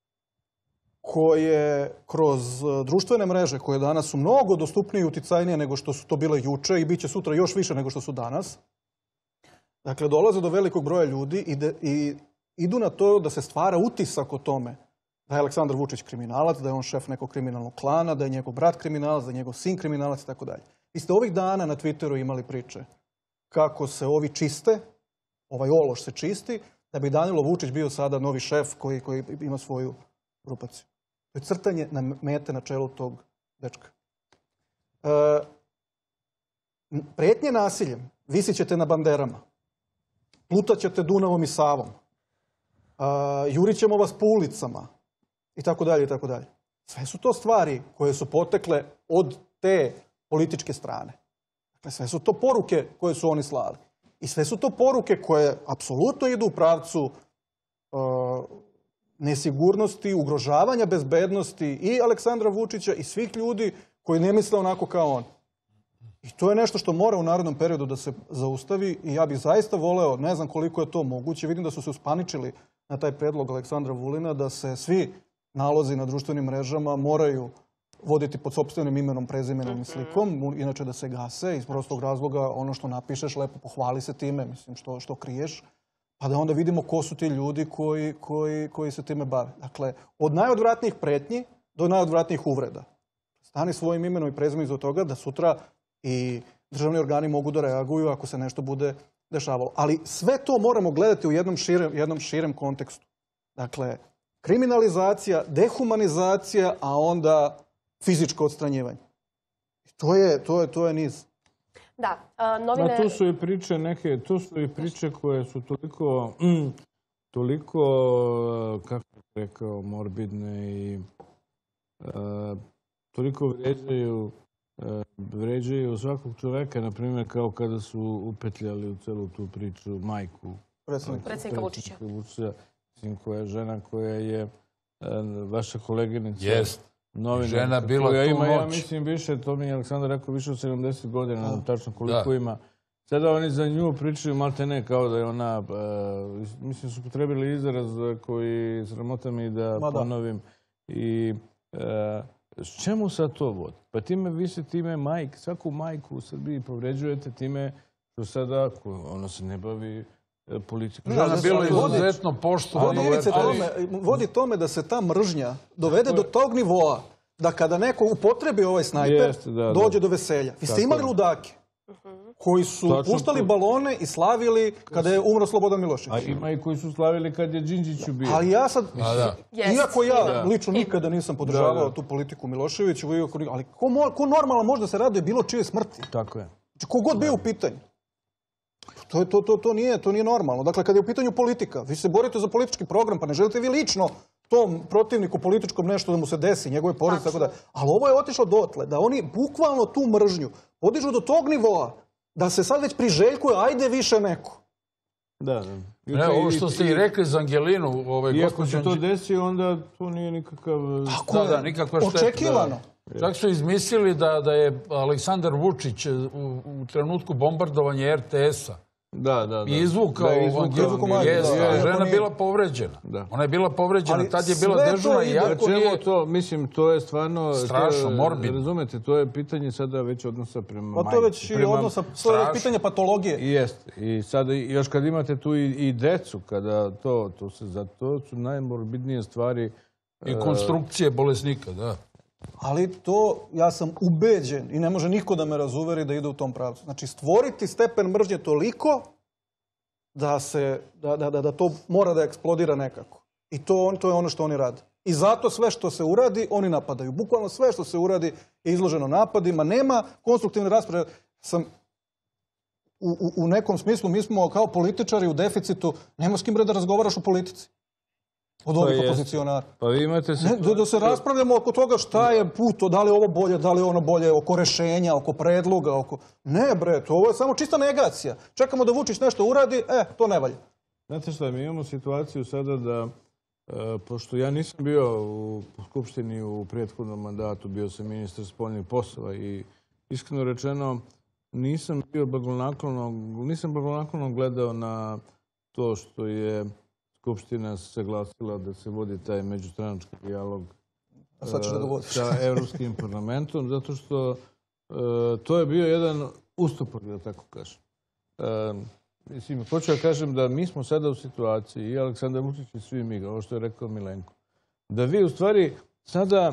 koje kroz društvene mreže, koje danas su mnogo dostupnije i uticajnije nego što su to bile juče i bit će sutra još više nego što su danas, dakle, dolaze do velikog broja ljudi i idu na to da se stvara utisak o tome da je Aleksandar Vučić kriminalac, da je on šef nekog kriminalnog klana, da je njegov brat kriminalac, da je njegov sin kriminalac i tako dalje. Vi ste ovih dana na Twitteru imali priče kako se ovi čiste, ovaj ološ se čisti, da bi Danilo Vučić bio sada novi šef koji ima svoju grupaciju. To je crtanje na mete na čelu tog dečka. Pretnje nasiljem, visit ćete na banderama, plutaćete Dunavom i Savom, jurit ćemo vas po ulicama, i tako dalje, i tako dalje. Sve su to stvari koje su potekle od te političke strane. Dakle, sve su to poruke koje su oni slali. I sve su to poruke koje apsolutno idu u pravcu nesigurnosti, ugrožavanja bezbednosti i Aleksandra Vučića i svih ljudi koji ne misle onako kao on. I to je nešto što mora u narednom periodu da se zaustavi i ja bih zaista voleo, ne znam koliko je to moguće, vidim da su se uspaničili na taj predlog Aleksandra Vulina, da se svi nalozi na društvenim mrežama moraju voditi pod sopstvenim imenom, prezimenom i slikom, inače da se gase iz prostog razloga ono što napišeš, lepo pohvali se time, mislim što kriješ, pa da onda vidimo ko su ti ljudi koji se time bave. Dakle, od najodvratnijih pretnji do najodvratnijih uvreda. Stani svojim imenom i prezimenom iza toga da sutra i državni organi mogu da reaguju ako se nešto bude dešavalo. Ali sve to moramo gledati u jednom širem kontekstu. Dakle, kriminalizacija, dehumanizacija, a onda fizičko odstranjivanje. To je niz. Da, novine... Tu su i priče koje su toliko, kako bih rekao, morbidne i toliko vređaju svakog čoveka, na primjer, kao kada su upetljali u celu tu priču majku predsjednika Vučića. Koja je žena koja je vaša koleginica. Jest. Žena bila tu noć. Ja mislim više, to mi je Aleksandar rekao, više od 70 godina, tačno koliko ima. Sada oni za nju pričaju malte ne kao da je ona, mislim su potrebili izraz koji sramota mi da ponovim. I s čemu sad to vodi? Pa vi se time svaku majku u Srbiji povređujete time što sada ona se ne bavi politikom. Žena bila izuzetno poštovana. Vodi tome da se ta mržnja dovede do tog nivoa da kada neko upotrebi ovaj snajper, dođe do veselja. Vi ste imali ludake koji su puštali balone i slavili kada je umro Slobodan Milošević. A ima i koji su slavili kad je Đinđić ubio. Ali ja sad, iako ja lično nikada nisam podržavao tu politiku Miloševića, ali ko normalno može da se raduje bilo čije smrti? Tako je. Ko god bio u pitanju. To nije normalno. Dakle, kada je u pitanju politika, vi se borite za politički program, pa ne želite vi lično tom protivniku političkom nešto da mu se desi, njegove porodice, tako da. Ali ovo je otišlo dotle, da oni bukvalno tu mržnju podižu do tog nivoa da se sad već priželjkuje, ajde više neko. Da. Ovo što ste i rekli za Angelinu, iako se to desi, onda to nije nikakav... nikakva šteta. Očekivano. Čak su izmislili da je Aleksandar Vučić u trenutku bombardovanja RTS-a izvukao Angelinu. Žena bila povređena. Ona je bila povređena, tad je bila dežurna. Mislim, to je stvarno... Strašno, morbidno. Razumete, to je pitanje sada već odnosa prema majku. Pa to je već i odnosa, to je pitanje patologije. Jeste. I sada, još kad imate tu i decu, kada to su najmorbidnije stvari... I konstrukcije bolesnika, da. Ali to, ja sam ubeđen i ne može niko da me razuveri da ide u tom pravcu. Znači, stvoriti stepen mržnje toliko da to mora da eksplodira nekako. I to je ono što oni rade. I zato sve što se uradi, oni napadaju. Bukvalno sve što se uradi je izloženo napadima. Nema konstruktivne rasprave. U nekom smislu mi smo kao političari u deficitu. Nema s kim da razgovaraš o politici. Od ovih opozicionara. Pa vi imate... Da se raspravljamo oko toga šta je put, da li je ovo bolje, da li je ono bolje, oko rešenja, oko predloga, oko... Ne bre, ovo je samo čista negacija. Čekamo da Vučić nešto uradi, to ne valja. Znate šta, mi imamo situaciju sada da, pošto ja nisam bio u Skupštini u prethodnom mandatu, bio sam ministar spoljnih poslova i iskreno rečeno nisam blagonaklono gledao na to što je Skupština se glasila da se vodi taj međustranački dijalog sa Evropskim parlamentom, zato što to je bio jedan ustupak, da tako kažem. Mislim, hoću da kažem da mi smo sada u situaciji, i Aleksandar Vučić i svi mi, ovo što je rekao Milenko, da vi u stvari sada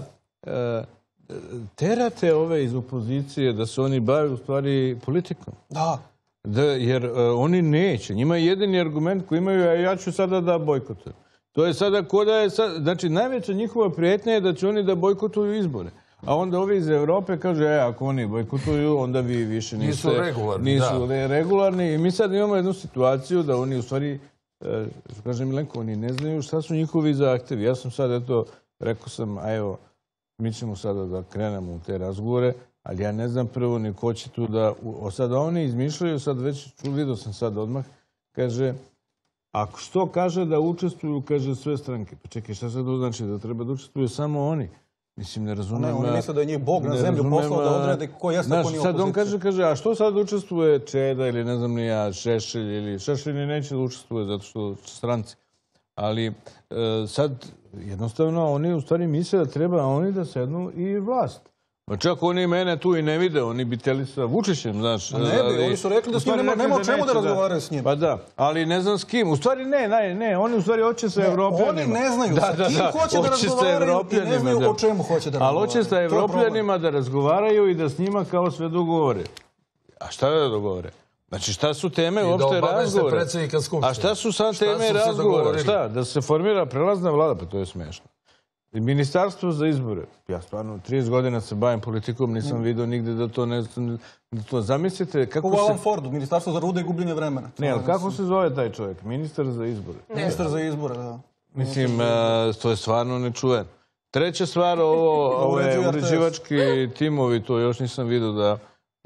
terate ove iz opozicije da se oni bave u stvari politikom. Da. Jer oni neće. Njima je jedini argument koji imaju, a ja ću sada da bojkotujem. To je sada ko da je... Znači, najveća njihova prijetnja je da će oni da bojkotuju izbore. A onda ovi iz Evrope kažu, ako oni bojkotuju, onda vi više nisu regularni. I mi sad imamo jednu situaciju da oni u stvari, što kaže Milenko, oni ne znaju šta su njihovi zahtevi. Ja sam sad, rekao sam, mi ćemo sada da krenemo u te razgovore, ali ja ne znam prvo ni ko će tu da... Sada oni izmišljaju, sad već vidio sam sad odmah, kaže, ako što kaže da učestvuju, kaže sve stranke. Pa čekaj, šta sad to znači? Da treba da učestvuju samo oni? Mislim, ne razumem... Ne, oni misle da je njih Bog na zemlju poslao da odredi ko jeste, ko nije opozicija. Sad on kaže, a što sad učestvuje Čeda ili ne znam ni ja, Šešelj ili... Šešelj ni neće da učestvuje zato što stranci. Ali sad, jednostavno, oni u stvari misle da treba oni da sednu i vlast. Pa čak oni mene tu i ne vide, oni bi teli sa Vučićem, znaš. Ne bi, oni su rekli da s njim nema o čemu da razgovaraju s njim. Pa da, ali ne znam s kim. U stvari ne, oni u stvari hoće sa Evropljanima. Oni ne znaju sa kim hoće da razgovaraju i ne znaju o čemu hoće da razgovaraju. Ali hoće sa Evropljanima da razgovaraju i da s njima kao sve dogovore. A šta da dogovore? Znači, šta su teme I da uopšte obaveste razgovora? predsjednika Skupštine. A šta su sad Šta su teme se razgovora? dogovorili? Šta? Da se formira prelazna vlada? Pa to je smešno. I Ministarstvo za izbore. Ja stvarno 30 godina se bavim politikom, nisam vidio nigde da to ne... Zamislite kako U Alan se... Fordu, Ministarstvo za rude i gubljenje vremena. Ne, ali kako se zove taj čovjek? Ministar za izbore. Ministar za izbore, da. Mislim, to je stvarno nečuveno. Treća stvar, ove uređivački timovi, to još nisam vidio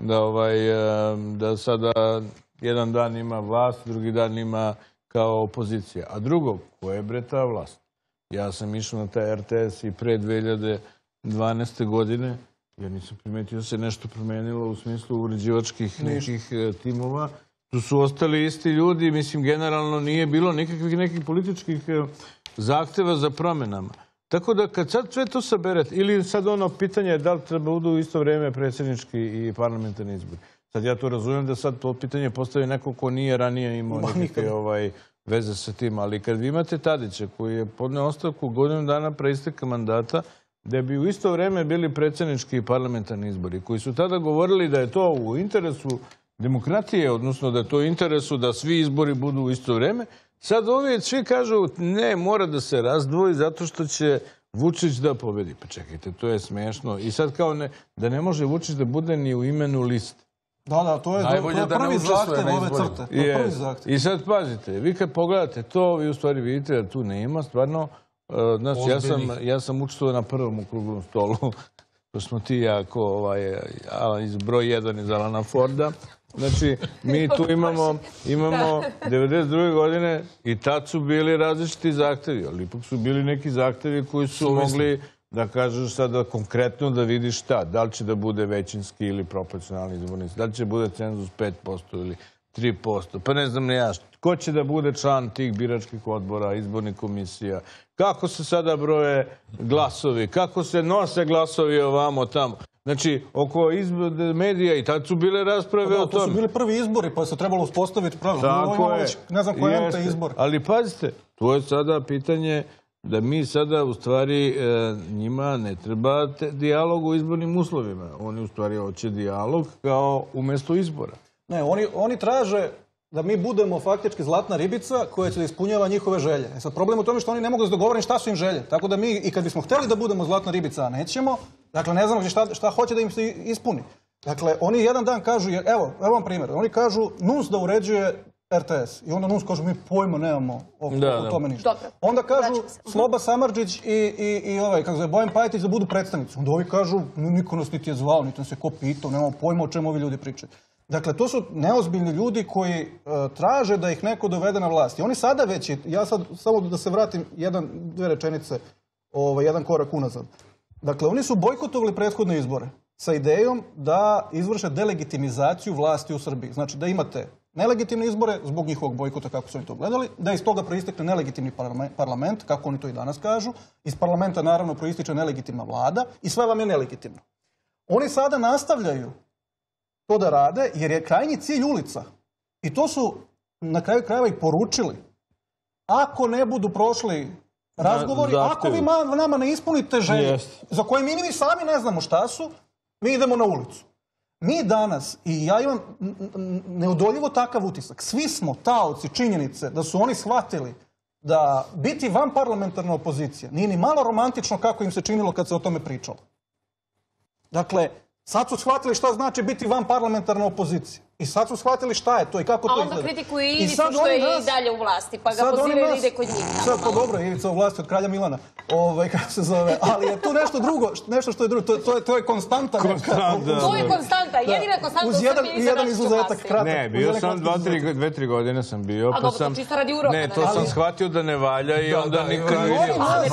da sada jedan dan ima vlast, drugi dan ima kao opozicija. A drugo, ko je bre ta vlast? Ja sam išao na taj RTS i pre 2012. godine, ja nisam primetio da se nešto promenilo u smislu uređivačkih nekih timova. Tu su ostali isti ljudi, mislim, generalno nije bilo nikakvih nekih političkih zahteva za promenama. Tako da kad sad sve to saberete, ili sad ono pitanje je da li treba budu u isto vrijeme predsjednički i parlamentarni izbori. Sad ja to razumijem da sad to pitanje postavi neko ko nije ranije imao nekakve veze sa tim, ali kad vi imate Tadića koji je podneo ostavku godinu dana pre isteka mandata, da bi u isto vrijeme bili predsjednički i parlamentarni izbori, koji su tada govorili da je to u interesu demokratije, odnosno da je to u interesu da svi izbori budu u isto vrijeme, sad ovi svi kažu ne, mora da se razdvoji zato što će Vučić da pobedi. Pa čekajte, to je smiješno. I sad kao da ne može Vučić da bude ni u imenu liste. Da, to je prvi zahtev ove crte. I sad pazite, vi kad pogledate to, vi u stvari vidite da tu nema stvarno. Znači, ja sam učestvovao na prvom okruglom stolu. To smo ti jako broj 1 iz Alana Forda. Znači, mi tu imamo 92. godine i tad su bili različiti zahtevi, ali ipak su bili neki zahtevi koji su mogli da kažeš sada konkretno da vidiš šta, da li će da bude većinski ili proporcionalni izborni, da li će bude cenzus 5% ili 3%, pa ne znam ne ja, ko će da bude član tih biračkih odbora, izbornih komisija, kako se sada broje glasovi, kako se nose glasovi ovamo tamo. Znači, oko medija i tad su bile rasprave o tome. To su bili prvi izbori, pa se trebalo uspostaviti pravilo. Tako je. Ne znam koji je taj izbor. Ali pazite, to je sada pitanje da mi sada u stvari njima ne treba dijalog u izbornim uslovima. Oni u stvari hoće dijalog kao umjesto izbora. Ne, oni traže da mi budemo faktički zlatna ribica koja će da ispunjava njihove želje. Sad, problem u tome što oni ne mogu da se dogovore šta su im želje. Tako da mi, i kad bismo htjeli da budemo zlatna ribica, a nećemo, dakle, ne znamo šta hoće da im se ispuni. Dakle, oni jedan dan kažu, evo vam primjer, oni kažu NUNS da uređuje RTS. I onda NUNS kažu, mi pojma nemamo o tome ništa. Onda kažu Sloba Samardžić i Bojan Pajtić da budu predstavnici. Onda ovi kažu, niko nas niti je zvao, niti nas je ko pitao, nemamo pojma o čemu ovi ljudi pričaju. Dakle, to su neozbiljni ljudi koji traže da ih neko dovede na vlast. I oni sada već, ja sad samo da se vratim dve rečenice, jedan korak unazad. Dakle, oni su bojkotovali prethodne izbore sa idejom da izvrše delegitimizaciju vlasti u Srbiji. Znači da imate nelegitimne izbore zbog njihovog bojkota, kako su oni to gledali, da iz toga proistekne nelegitimni parlament, kako oni to i danas kažu. Iz parlamenta naravno proističe nelegitimna vlada i sve vam je nelegitimno. Oni sada nastavljaju to da rade jer je krajnji cilj ulica. I to su na kraju krajeva i poručili. Ako ne budu prošli razgovori, ako vi nama ne ispunite želje, za koje mi ni sami ne znamo šta su, mi idemo na ulicu. Mi danas, i ja imam neodoljivo takav utisak, svi smo taoci činjenice da su oni shvatili da biti vanparlamentarna opozicija nije ni malo romantično kako im se činilo kad se o tome pričalo. Dakle, sad su shvatili šta znači biti vanparlamentarna opozicija. I sad su shvatili šta je to i kako to izgleda. A onda kritikuju i Ivicu što je i dalje u vlasti, pa ga pozivaju da ide kod njih. Sad pa dobro, Ivica u vlasti od kralja Milana, kako se zove, ali je tu nešto drugo, nešto što je drugo, to je konstanta. To je konstanta, jedina konstanta u Srbiji i jedan izuzetak kratak. Ne, bio sam 2-3 godine sam bio, pa sam... čisto radi uroka. Ne, to sam shvatio da ne valja i onda nikad vidio.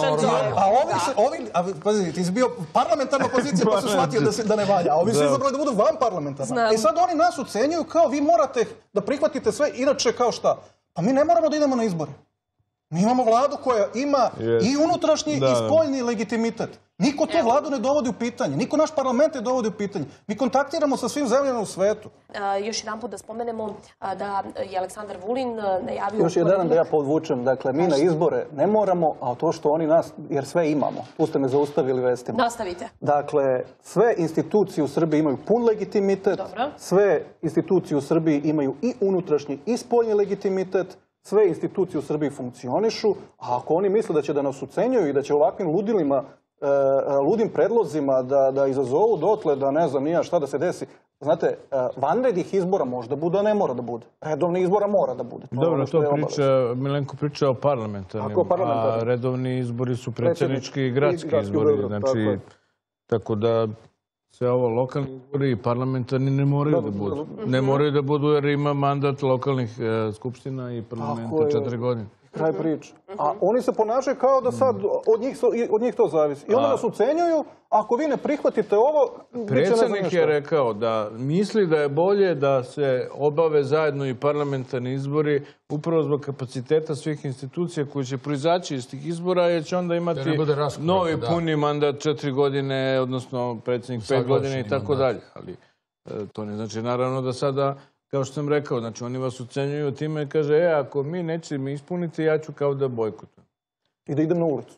A pazi, ti si bio parlamentarna opozicija pa su shvatio da ne valja, a ovi su izabrali da budu vanparlamentarna. I sad oni nas ucenjuju kao vi morate da prihvatite sve, inače kao šta? Pa mi ne moramo da idemo na izbore. Mi imamo vladu koja ima i unutrašnji i spoljni legitimitet. Niko tu vladu ne dovodi u pitanje. Niko naš parlament ne dovodi u pitanje. Mi kontaktiramo sa svim zemljama u svetu. Još jedan put da spomenemo da je Aleksandar Vulin najavio... Još jedan da ja podvučem. Dakle, mi na izbore ne moramo, a to što oni nas, jer sve imamo. Tu ste me zaustavili vestima. Nastavite. Dakle, sve institucije u Srbiji imaju pun legitimitet. Sve institucije u Srbiji imaju i unutrašnji i spoljni legitimitet. Sve institucije u Srbiji funkcionišu. A ako oni misle da će da nas ucenjuju i da će ovakvim ludim predlozima da izazovu dotle, da ne znam nija šta da se desi. Znate, vanrednih izbora možda bude, a ne mora da bude. Redovni izbora mora da bude. Dobro, to Milenko priča o parlamentarnim, a redovni izbori su predsjednički i gradski izbori. Znači, tako da sve ovo lokalni izbori i parlamentarni ne moraju da budu. Ne moraju da budu jer ima mandat lokalnih skupština i parlamenta 4 godine. Kraj priče. A oni se ponašaju kao da sad od njih to zavisi. I onda nas ucenjuju, ako vi ne prihvatite ovo... Predsjednik je rekao da misli da je bolje da se obave zajedno i parlamentarni izbori upravo zbog kapaciteta svih institucija koji će proizaći iz tih izbora jer će onda imati novi puni mandat 4 godine, odnosno predsjednik 5 godina i tako dalje. Ali to ne znači naravno da sada... Kao što sam rekao, znači oni vas ucenjuju time i kaže, ako mi nećemo ispuniti, ja ću kao da bojkotujem. I da idem na ulicu.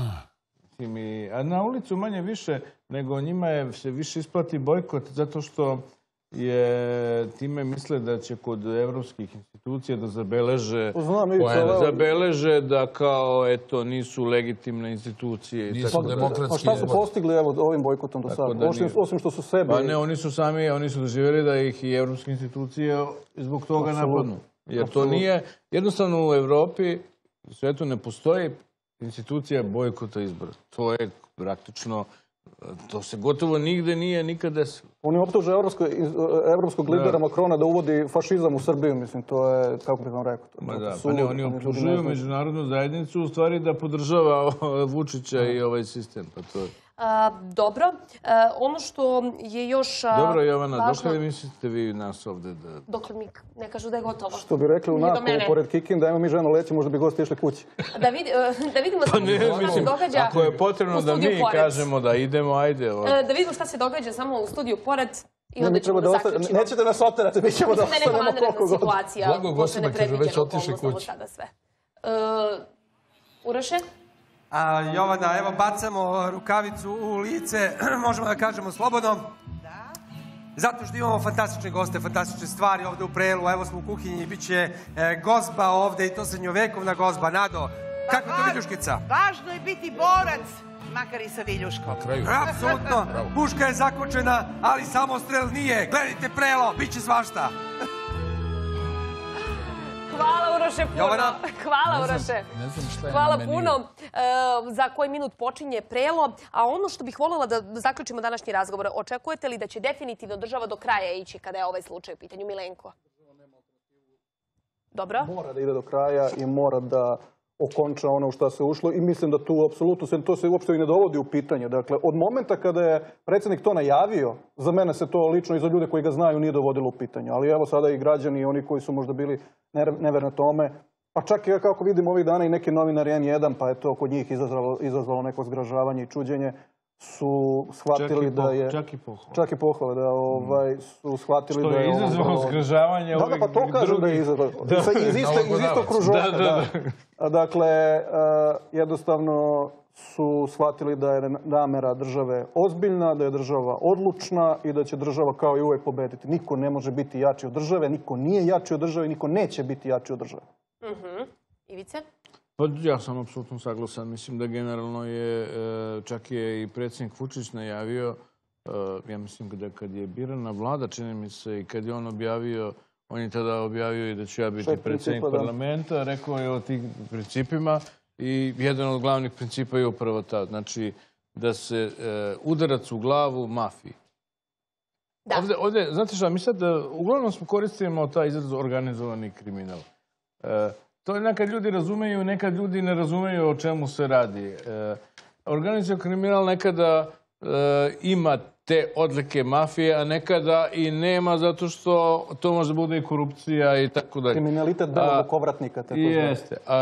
A na ulicu manje više, nego njima se više isplati bojkot, zato što time misle da će kod evropskih institucija da zabeleže da kao, eto, nisu legitimne institucije. Nisu demokratski. A šta su postigli ovim bojkotom do sada? Osim što su sebi... Pa ne, oni su doživjeli da ih i evropske institucije zbog toga napadnu. Jer to nije, jednostavno u Evropi, u svijetu ne postoji institucija bojkota izbora. To je praktično... To se gotovo nigde nije nikad desilo. Oni optuže evropskog lidera Makrona da uvodi fašizam u Srbiju, mislim, to je, kako bih vam rekao. Pa ne, oni optužuju međunarodnu zajednicu u stvari da podržava Vučića i ovaj sistem. Dobro. Ono što je još važno... Dobro, Jovana, dokle mislite vi nas ovde da... Dokle mi ne kažu da je gotovo. Što bi rekli u Nakovu, pored Kikinda, ajmo mi ženo leći, možda bi gosti išli kući. Da vidimo šta se događa... Ako je potrebno da mi kažemo da idemo, ajde. Da vidimo šta se događa samo u studiju pored i onda ćemo da zaključimo. Nećete nas oterati, mi ćemo da ostanemo koliko god. Situacija. Blago gostima, kažu, već otišli kući. Uroše? Jovana, evo bacamo rukavicu u lice, možemo da kažemo slobodno. Zato što imamo fantastične goste, fantastične stvari ovde u Prelu. Evo smo u kuhinji, bit će gozba ovde i to srednjovekovna gozba. Nado, kako je to Viljuškica? Važno je biti borac, makar i sa viljuškom. Apsolutno, puška je zakočena, ali samostrel nije. Gledajte Prelo, bit će svašta. Hvala Uroše puno. Hvala Uroše. Hvala puno. Za koji minut počinje Prelo. A ono što bih voljela da zaključimo današnji razgovor, očekujete li da će definitivno država do kraja ići kada je ovaj slučaj u pitanju? Milenko? Dobro. Mora da ide do kraja i mora da okonča ono u šta se ušlo i mislim da tu apsolutno to se uopšte i ne dovodi u pitanje. Dakle, od momenta kada je predsjednik to najavio, za mene se to lično i za ljude koji ga znaju nije dovodilo u pitanje. Ali evo sada i građani i oni koji su možda bili neverni tome, pa čak i kako vidimo ovih dana i neki novinari N1, pa je to kod njih izazvalo neko zgražavanje i čuđenje, su shvatili da je... Čak i pohvale, da su shvatili da je... Što je izazvalo zgražavanje ovih drugih... Da, pa to kažu da je izazvalo. Iz istog kružoka, da. Dakle, jednostavno su shvatili da je namera države ozbiljna, da je država odlučna i da će država kao i uvek pobediti. Niko ne može biti jači od države, niko nije jači od države, niko neće biti jači od države. Ivice? Pa ja sam apsolutno saglasan. Mislim da generalno je, čak je i predsjednik Vučić najavio, ja mislim da kad je birana vlada, čini mi se, i kad je on objavio, on je tada objavio i da ću ja biti predsjednik parlamenta, rekao je o tim principima i jedan od glavnih principa je upravo ta, znači da se udarac u glavu mafiji. Ovdje, znate šta, mi sad uglavnom smo koristimo taj izraz organizovani kriminal. To je nekad ljudi razumeju, nekad ljudi ne razumeju o čemu se radi. Organizovani kriminal nekada ima te odlike mafije, a nekada i nema zato što to može bude i korupcija i tako dalje. Kriminalitet belog okovratnika. Jeste.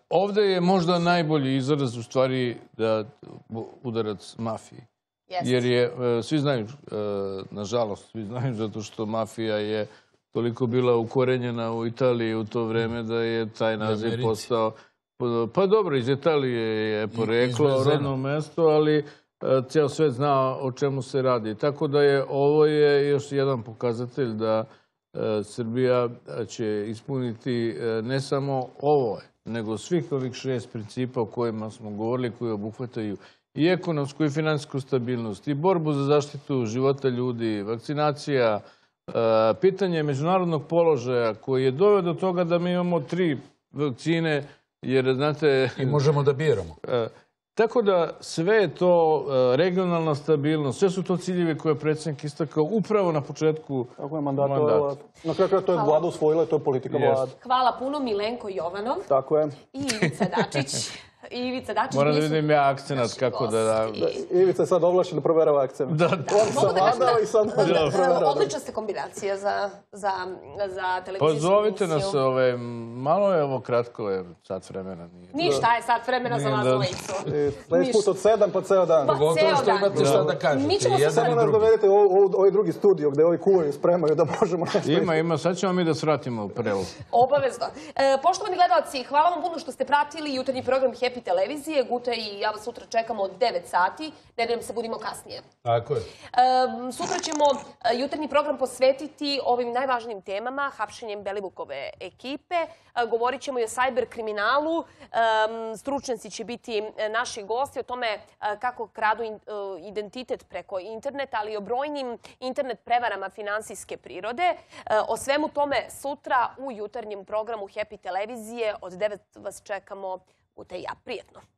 Ovdje je možda najbolji izraz u stvari udarac mafiji. Jer je, svi znaju, nažalost, svi znaju zato što mafija je toliko bila ukorenjena u Italiji u to vreme da je taj naziv postao... Pa dobro, iz Italije je poreklo, rodno mesto, ali cijel svet zna o čemu se radi. Tako da je ovo je još jedan pokazatelj da Srbija će ispuniti ne samo ovo, nego svih ovih 6 principa o kojima smo govorili, koji obuhvataju i ekonomsku i finansijsku stabilnost, i borbu za zaštitu života ljudi, vakcinacija, pitanje međunarodnog položaja koji je doveo do toga da mi imamo 3 vakcine, jer, znate... I možemo da biramo. Tako da sve je to regionalna stabilnost, sve su to ciljevi koje je predsjednik istakao upravo na početku mandata. Na kraju to je vlada usvojila i to je politika vlade. Hvala puno, Milenko Jovanov. Tako je. I Ivica Dačić. Moram da vidim ja akcenat kako da... Ivica je sad ovlašćen da proverava akcenat. On sam vladao i sad da proverava. Odlična ste kombinacija za televizijsku emisiju. Pozovite nas, malo je ovo kratko, jer sat vremena nije. Ništa je sat vremena za vas dvojicu. Sljedeći put od 7 pa ceo dan. Pogotovo što imate šta da kažete. Samo nas dovedete u ovaj drugi studio gde ovi kuvaju, spremaju da možemo nešto... Ima, sad ćemo mi da svratimo u prelu. Obavezno. Poštovani gledalci, hvala vam puno što ste pratili jutarnji program Happy televizije. Guta i ja vas sutra čekamo od 9 sati. Nedeljom se budimo kasnije. Tako je. Sutra ćemo jutarnji program posvetiti ovim najvažnijim temama, hapšenjem Belivukove ekipe. Govorit ćemo i o sajber kriminalu. Stručnjaci će biti naši gosti o tome kako kradu identitet preko interneta, ali i o brojnim internet prevarama finansijske prirode. O svemu tome sutra u jutarnjem programu Happy televizije od 9 vas čekamo. Guta i ja. Prijetno.